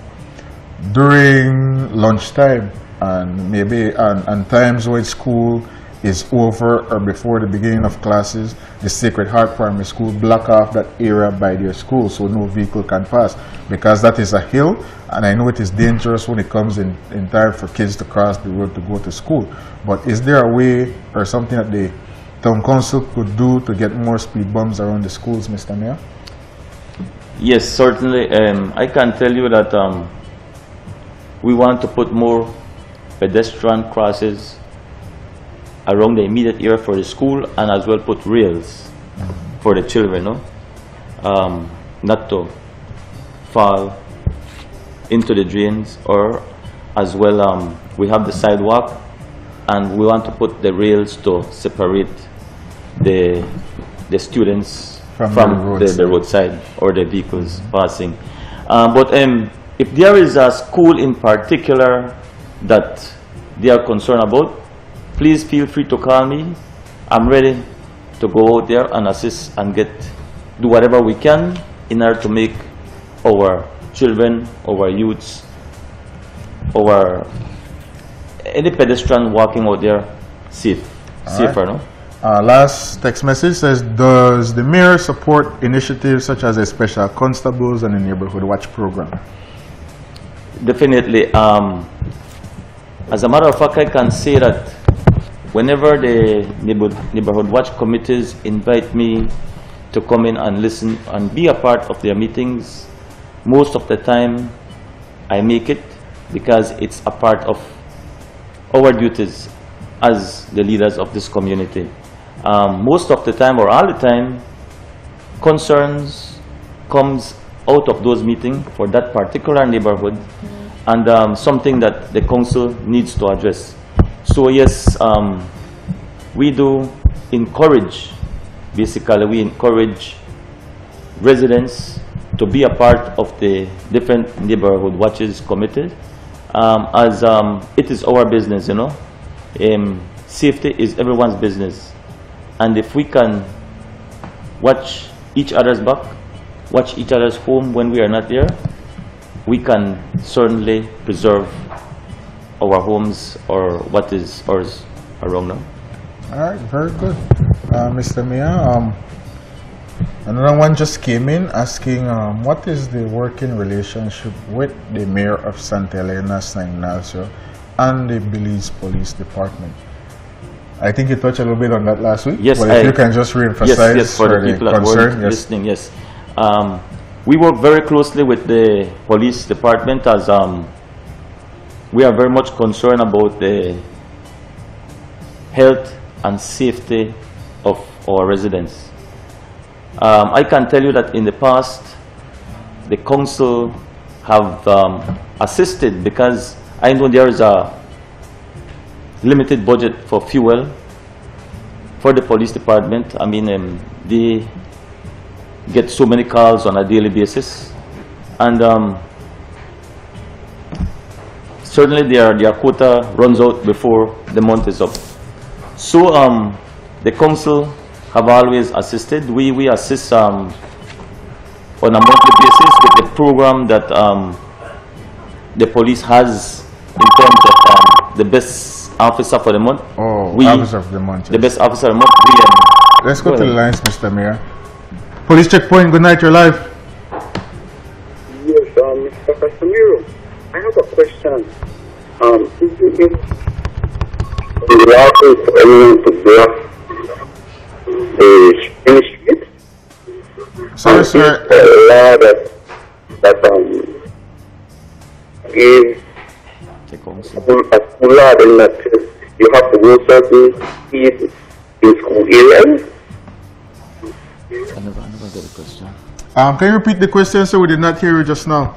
during lunchtime and maybe and, and times when school is over or before the beginning of classes, the Sacred Heart Primary School block off that area by their school so no vehicle can pass, because that is a hill, and I know it is dangerous when it comes in, in time for kids to cross the road to go to school. But is there a way or something that the town council could do to get more speed bumps around the schools, Mister Mayor? Yes, certainly. Um, I can tell you that um, we want to put more pedestrian crosses around the immediate area for the school, and as well put rails mm-hmm. for the children, no? um, not to fall into the drains, or as well um, we have the sidewalk, and we want to put the rails to separate the the students from, from the, roadside. The, the roadside or the vehicles mm-hmm. passing. Um, but um, if there is a school in particular that they are concerned about, please feel free to call me. I'm ready to go out there and assist and get do whatever we can in order to make our children, our youths, our any pedestrian walking out there safe, All safer, right. no? Uh, last text message says, does the mayor support initiatives such as a special constables and a neighborhood watch program? Definitely. Um, as a matter of fact, I can say that whenever the neighborhood watch committees invite me to come in and listen and be a part of their meetings, most of the time I make it, because it's a part of our duties as the leaders of this community. Um, most of the time, or all the time, concerns comes out of those meetings for that particular neighborhood, mm-hmm. and um, something that the council needs to address. So yes, um, we do encourage, basically we encourage residents to be a part of the different neighborhood watches committees, um, as um, it is our business, you know. Um, safety is everyone's business, and if we can watch each other's back, watch each other's home when we are not there, we can certainly preserve our homes or what is ours around now. All right, very good. Uh, Mister Mia, um, Another one just came in asking, um, what is the working relationship with the mayor of Santa Elena, San Ignacio, and the Belize Police Department? I think you touched a little bit on that last week. Yes, but I, if you can just reemphasize yes, yes, for, for the the people that concern. were Yes. listening. Yes, um, we work very closely with the police department as um, we are very much concerned about the health and safety of our residents. Um, I can tell you that in the past, the council have um, assisted, because I know there is a limited budget for fuel for the police department. I mean, um, they get so many calls on a daily basis, and um, certainly their, their quota runs out before the month is up. So um, the council have always assisted. We, we assist um, on a monthly basis with the program that um, the police has in terms of um, the best officer for the month. Oh, we, officer of the month. The Yes. best officer of the month. We, um, Let's go, go to the ahead. lines, Mister Mayor. Police Checkpoint, good night, you're live. Yes, um, Mister Casimiro, I have a question. Um, is it lawful for anyone to block the any street? Sorry, um, sir. Is there a law that, that um, gives a full law that says you have to go certain speed in school areas? I never, I never get a question. Um, can you repeat the question, sir? We did not hear you just now.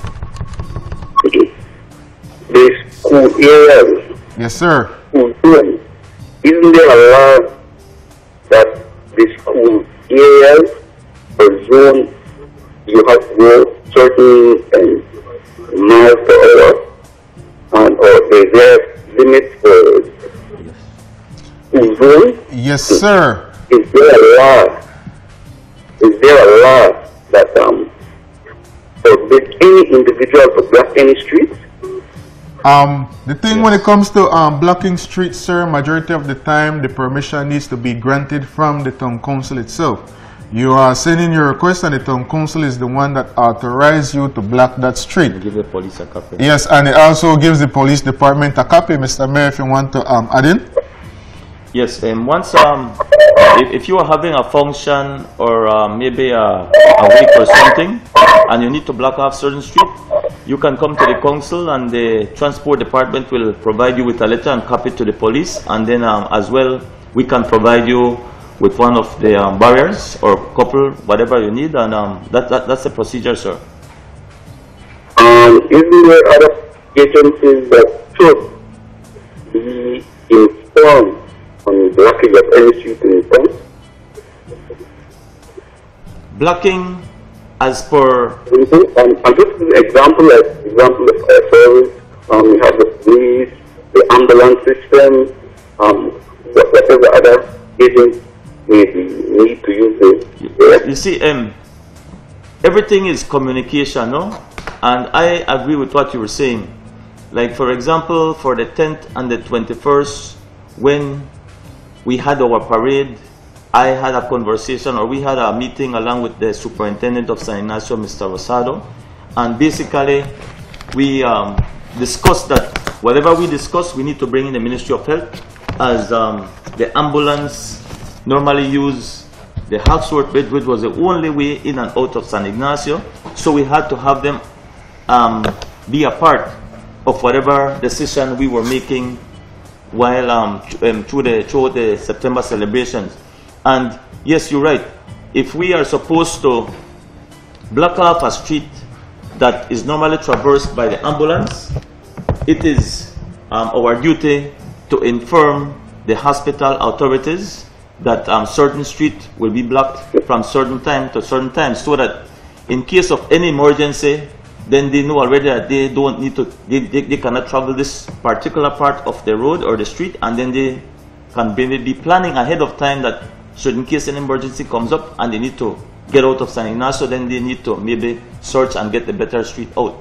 The school areas. Yes, sir. School zones. Isn't there a law that the school areas or zone you have to go certain um, miles per hour, and or is there limit for school zone? Yes, sir. Is there a law? Is there a law that um forbids any individual to block any street? Um, the thing when it comes to um, blocking streets, sir, majority of the time the permission needs to be granted from the town council itself. You are sending your request and the town council is the one that authorizes you to block that street. Give the police a copy. Yes, and it also gives the police department a copy, Mister Mayor, if you want to um, add in. Yes, and once um, if, if you are having a function or uh, maybe a, a week or something, and you need to block off certain street, you can come to the council and the transport department will provide you with a letter and copy to the police, and then um, as well we can provide you with one of the um, barriers or couple, whatever you need, and um, that, that that's the procedure, sir. Um, isn't there other agencies that should be informed on blocking of any street in front? Blocking as per... Um, I'm just an example, as example of fire service, um, we have the police, the ambulance system, um, whatever other agents may be, need to use it. You see, um, everything is communication, no? And I agree with what you were saying. Like, for example, for the tenth and the twenty-first, when we had our parade, I had a conversation, or we had a meeting along with the superintendent of San Ignacio, Mister Rosado, and basically we um, discussed that whatever we discuss, we need to bring in the Ministry of Health, as um, the ambulance normally use the Hawksworth Bridge, which was the only way in and out of San Ignacio, so we had to have them um, be a part of whatever decision we were making while um, um, through the through the September celebrations. And yes, you're right. If we are supposed to block off a street that is normally traversed by the ambulance, it is um, our duty to inform the hospital authorities that um, certain street will be blocked from certain time to certain time, so that in case of any emergency, then they know already that they don't need to, they, they, they cannot travel this particular part of the road or the street, and then they can be, be planning ahead of time that, so in case an emergency comes up and they need to get out of San Ignacio, then they need to maybe search and get the better street out.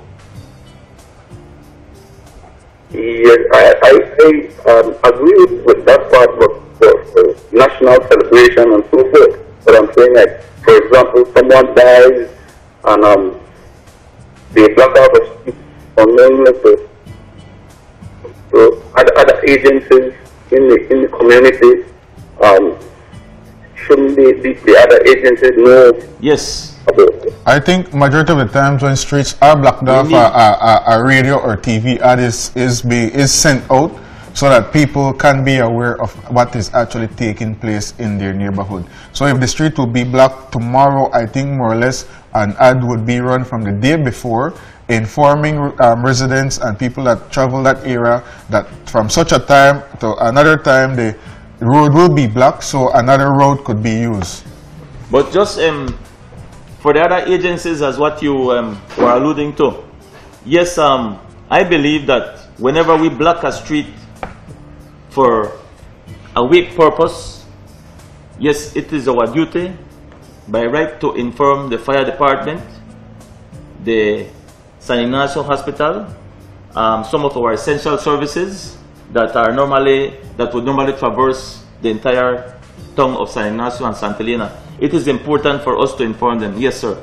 Yes, I, I, I um, agree with that part, but for, for national celebration and so forth. But I'm saying, like, for example, someone dies and um, they block out the street unknowingly to, to other, other agencies in the, in the community. Um, shouldn't the, the, the other agencies know? Yes. I think majority of the times when streets are blocked off, a, a, a radio or T V ad is is, be, is sent out so that people can be aware of what is actually taking place in their neighborhood. So if the street will be blocked tomorrow, I think more or less an ad would be run from the day before, informing um, residents and people that travel that area that from such a time to another time the road will be blocked, so another road could be used. But just um, for the other agencies, as what you um, were alluding to, yes, um, I believe that whenever we block a street for a weak purpose, yes, it is our duty by right to inform the fire department, the San Ignacio Hospital, um, some of our essential services that are normally that would normally traverse the entire town of San Ignacio and Santa Elena. It is important for us to inform them. Yes, sir.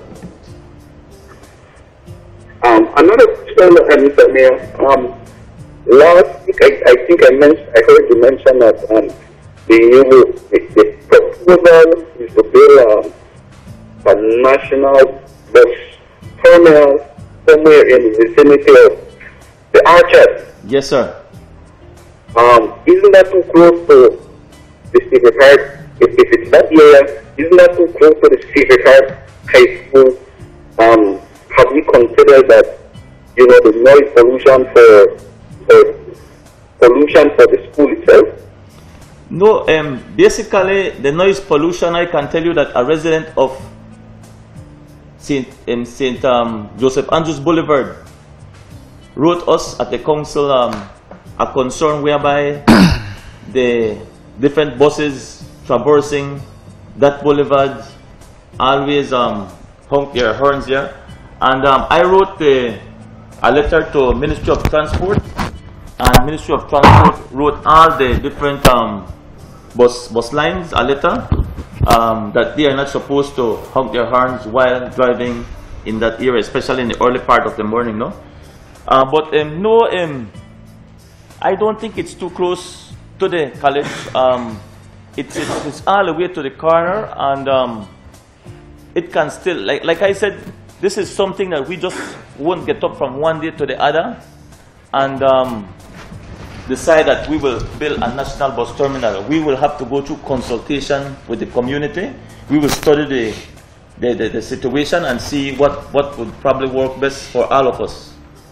Um, another question, Mister Mayor. Um, last week, I, I think I mentioned, I heard you mention that um, the new the, the proposal is to build um, a national bus terminal somewhere in the vicinity of the Arches. Yes, sir. Um, isn't that too close to the Stephen Hart? If, if it's that area, isn't that too close to the Stephen Hart High School? Um, have we considered that, you know, the noise pollution for, for pollution for the school itself? No, um, basically the noise pollution, I can tell you that a resident of Saint Um, Saint Um, Joseph Andrews Boulevard wrote us at the council um, a concern whereby the different buses traversing that boulevard always um, honk their horns there. And um, I wrote uh, a letter to Ministry of Transport, and Ministry of Transport wrote all the different um, bus, bus lines a letter um, that they are not supposed to honk their horns while driving in that area, especially in the early part of the morning. No, uh, but um, no, um, I don't think it's too close to the college. Um, it's, it's, it's all the way to the corner, and um, it can still, like, like I said, this is something that we just won't get up from one day to the other and um, decide that we will build a national bus terminal. We will have to go through consultation with the community. We will study the, the, the, the situation and see what, what would probably work best for all of us.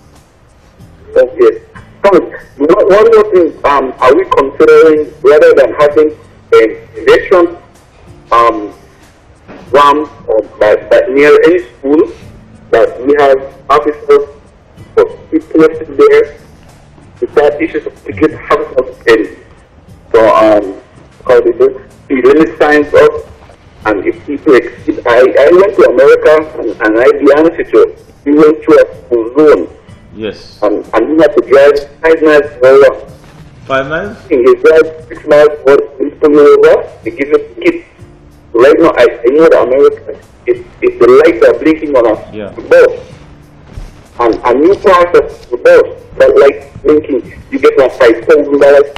Okay. One more thing, um, are we considering, rather than having a restaurant um, run or by, by near any school, that we have officers for people there to start issues of ticket household pay. So, um, how they do, we limit signs up, and if people exceed, I, I went to America, and, and I'll be honest with you, we went through a school zone. Yes. And, and we had to drive five miles over. Five miles? You drive six miles over, you pull over, they give you a ticket. Right now, I, I know that America, if, if the lights are blinking on us, yeah. the bus, and a new part of the bus, that light blinking, you get a five thousand dollars.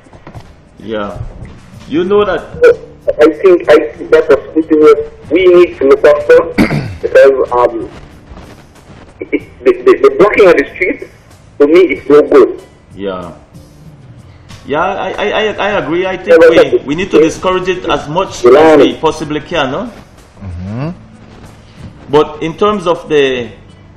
Yeah. You know that. I think, I think that's a something that we need to look after, because um, it, it, the, the, the blocking of the street, to me, it's no good. Yeah. Yeah, I, I, I, I agree. I think we, we need to discourage it as much as we possibly can, no? Mm-hmm. But in terms of the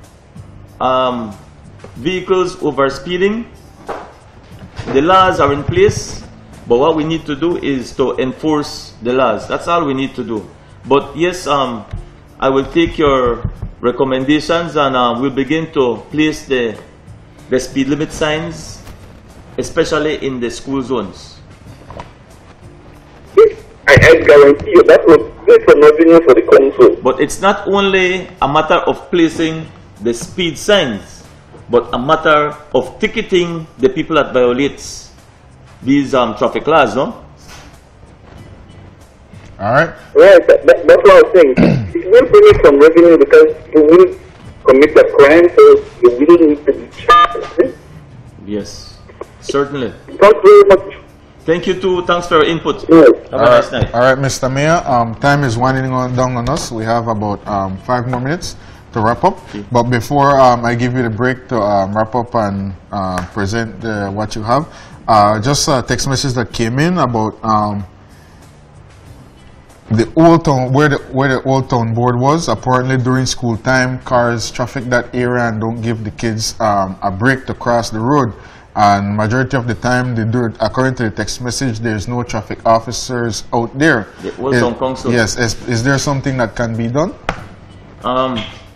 um, vehicles over speeding, the laws are in place, but what we need to do is to enforce the laws. That's all we need to do. But yes, um, I will take your recommendations, and uh, we'll begin to place the, the speed limit signs, especially in the school zones. I, I guarantee you that was good for nothing for the council. But it's not only a matter of placing the speed signs, but a matter of ticketing the people that violates these um, traffic laws, no? All right. Right, that, that, that's what I was saying. It will bring in some revenue because you will commit a crime, so you will need to be charged. Yes, certainly. Thank you very much. Thank you too. Thanks for your input. Have a All nice right. night. All right, Mister Mayor. Um, time is winding on down on us. We have about um, five more minutes to wrap up. Okay. But before um, I give you the break to um, wrap up and uh, present uh, what you have, uh, just a text message that came in about um, the Old Town, where the where the Old Town board was. Apparently, during school time, cars traffic that area and don't give the kids um, a break to cross the road. And majority of the time, they do it, according to the text message, there's no traffic officers out there. The Old Town Council. Yes. Is, is there something that can be done? Um,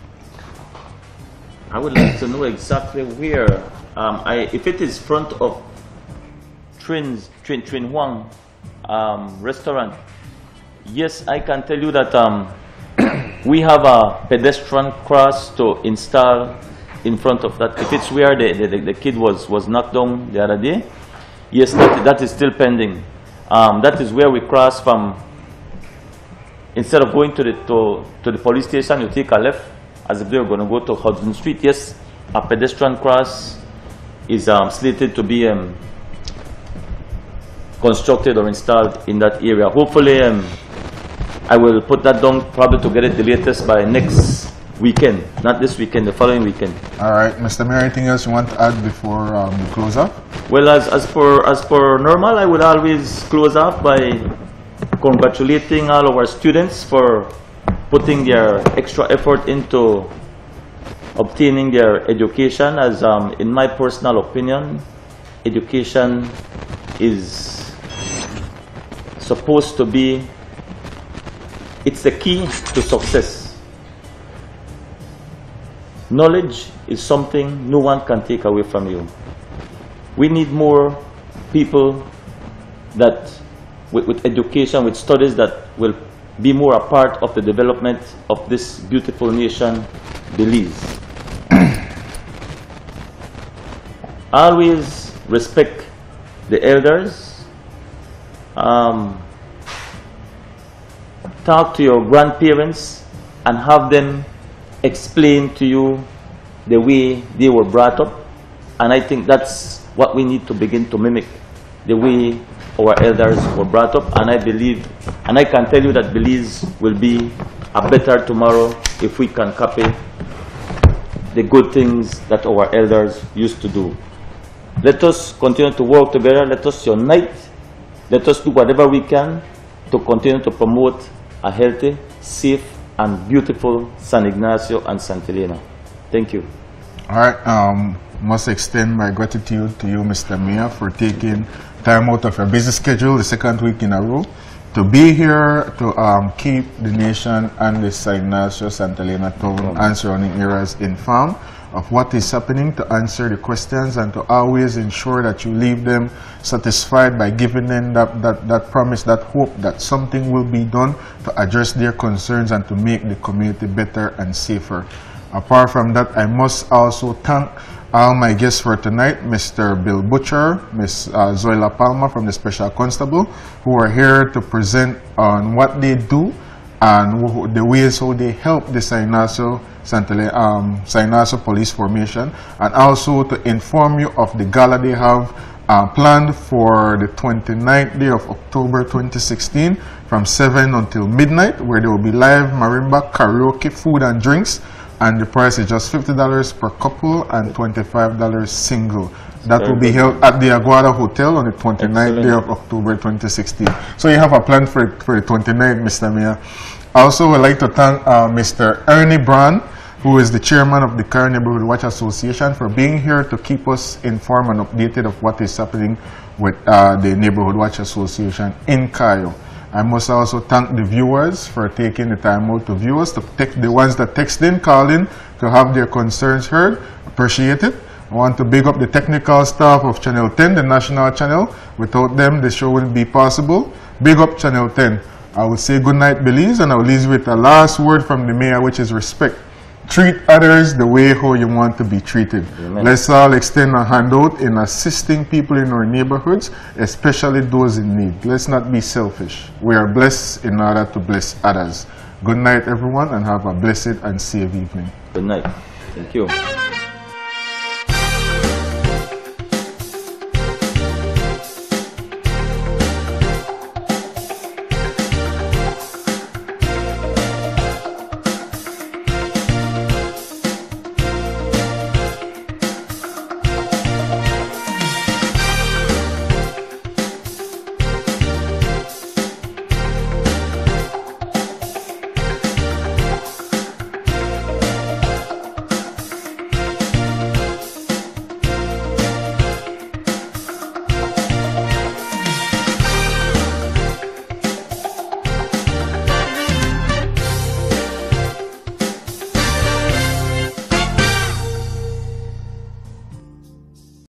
I would like to know exactly where. Um, I, if it is front of Trin's, Trin, Trin Huang um, restaurant, yes, I can tell you that um, we have a pedestrian cross to install in front of that. If it's where the, the, the kid was, was knocked down the other day, yes, that, that is still pending. Um, that is where we cross from, instead of going to the, to, to the police station, you take a left, as if they were going to go to Hudson Street. Yes, a pedestrian cross is um, slated to be um, constructed or installed in that area. Hopefully, um, I will put that down probably to get it the latest by next weekend, not this weekend, the following weekend. All right, Mister Mayor, anything else you want to add before um, we close up? Well, as, as, per, as per normal, I will always close off by congratulating all our students for putting their extra effort into obtaining their education. As um, in my personal opinion, education is supposed to be, it's the key to success. Knowledge is something no one can take away from you. We need more people that, with, with education, with studies that will be more a part of the development of this beautiful nation, Belize. Always respect the elders. Um, talk to your grandparents and have them explain to you the way they were brought up, and I think that's what we need to begin to mimic, the way our elders were brought up. And I believe, and I can tell you that Belize will be a better tomorrow if we can copy the good things that our elders used to do. Let us continue to work together, let us unite, let us do whatever we can to continue to promote a healthy, safe, and beautiful San Ignacio and Santa Elena. Thank you. All right. Um, must extend my gratitude to you, Mister Mayor, for taking time out of your busy schedule the second week in a row to be here to um, keep the nation and the San Ignacio, Santa Elena town and surrounding areas informed of what is happening, to answer the questions and to always ensure that you leave them satisfied by giving them that, that, that promise, that hope that something will be done to address their concerns and to make the community better and safer. Apart from that, I must also thank all my guests for tonight, Mister Bill Butcher, Miz Uh, Zoila Palma from the Special Constable, who are here to present on what they do and who, the ways how they help the San Ignacio, Santa Elena, um, San Ignacio Police Formation, and also to inform you of the gala they have uh, planned for the twenty-ninth day of October twenty sixteen from seven until midnight, where there will be live marimba, karaoke, food and drinks, and the price is just fifty dollars per couple and twenty-five dollars single. That will be held at the Aguada Hotel on the twenty-ninth day of October twenty sixteen. So you have a plan for, for the twenty-ninth, Mister Mayor. Also, I'd like to thank uh, Mister Ernie Brand, who is the chairman of the Cairo Neighborhood Watch Association, for being here to keep us informed and updated of what is happening with uh, the Neighborhood Watch Association in Cairo. I must also thank the viewers for taking the time out to view us, to text, the ones that text in, call in, to have their concerns heard. Appreciate it. I want to big up the technical staff of Channel ten, the national channel. Without them, the show wouldn't be possible. Big up Channel ten. I will say good night, Belize, and I will leave you with a last word from the mayor, which is respect. treat others the way how you want to be treated. Amen. Let's all extend a handout in assisting people in our neighborhoods, especially those in need. Let's not be selfish. We are blessed in order to bless others. Good night, everyone, and have a blessed and safe evening. Good night. Thank you.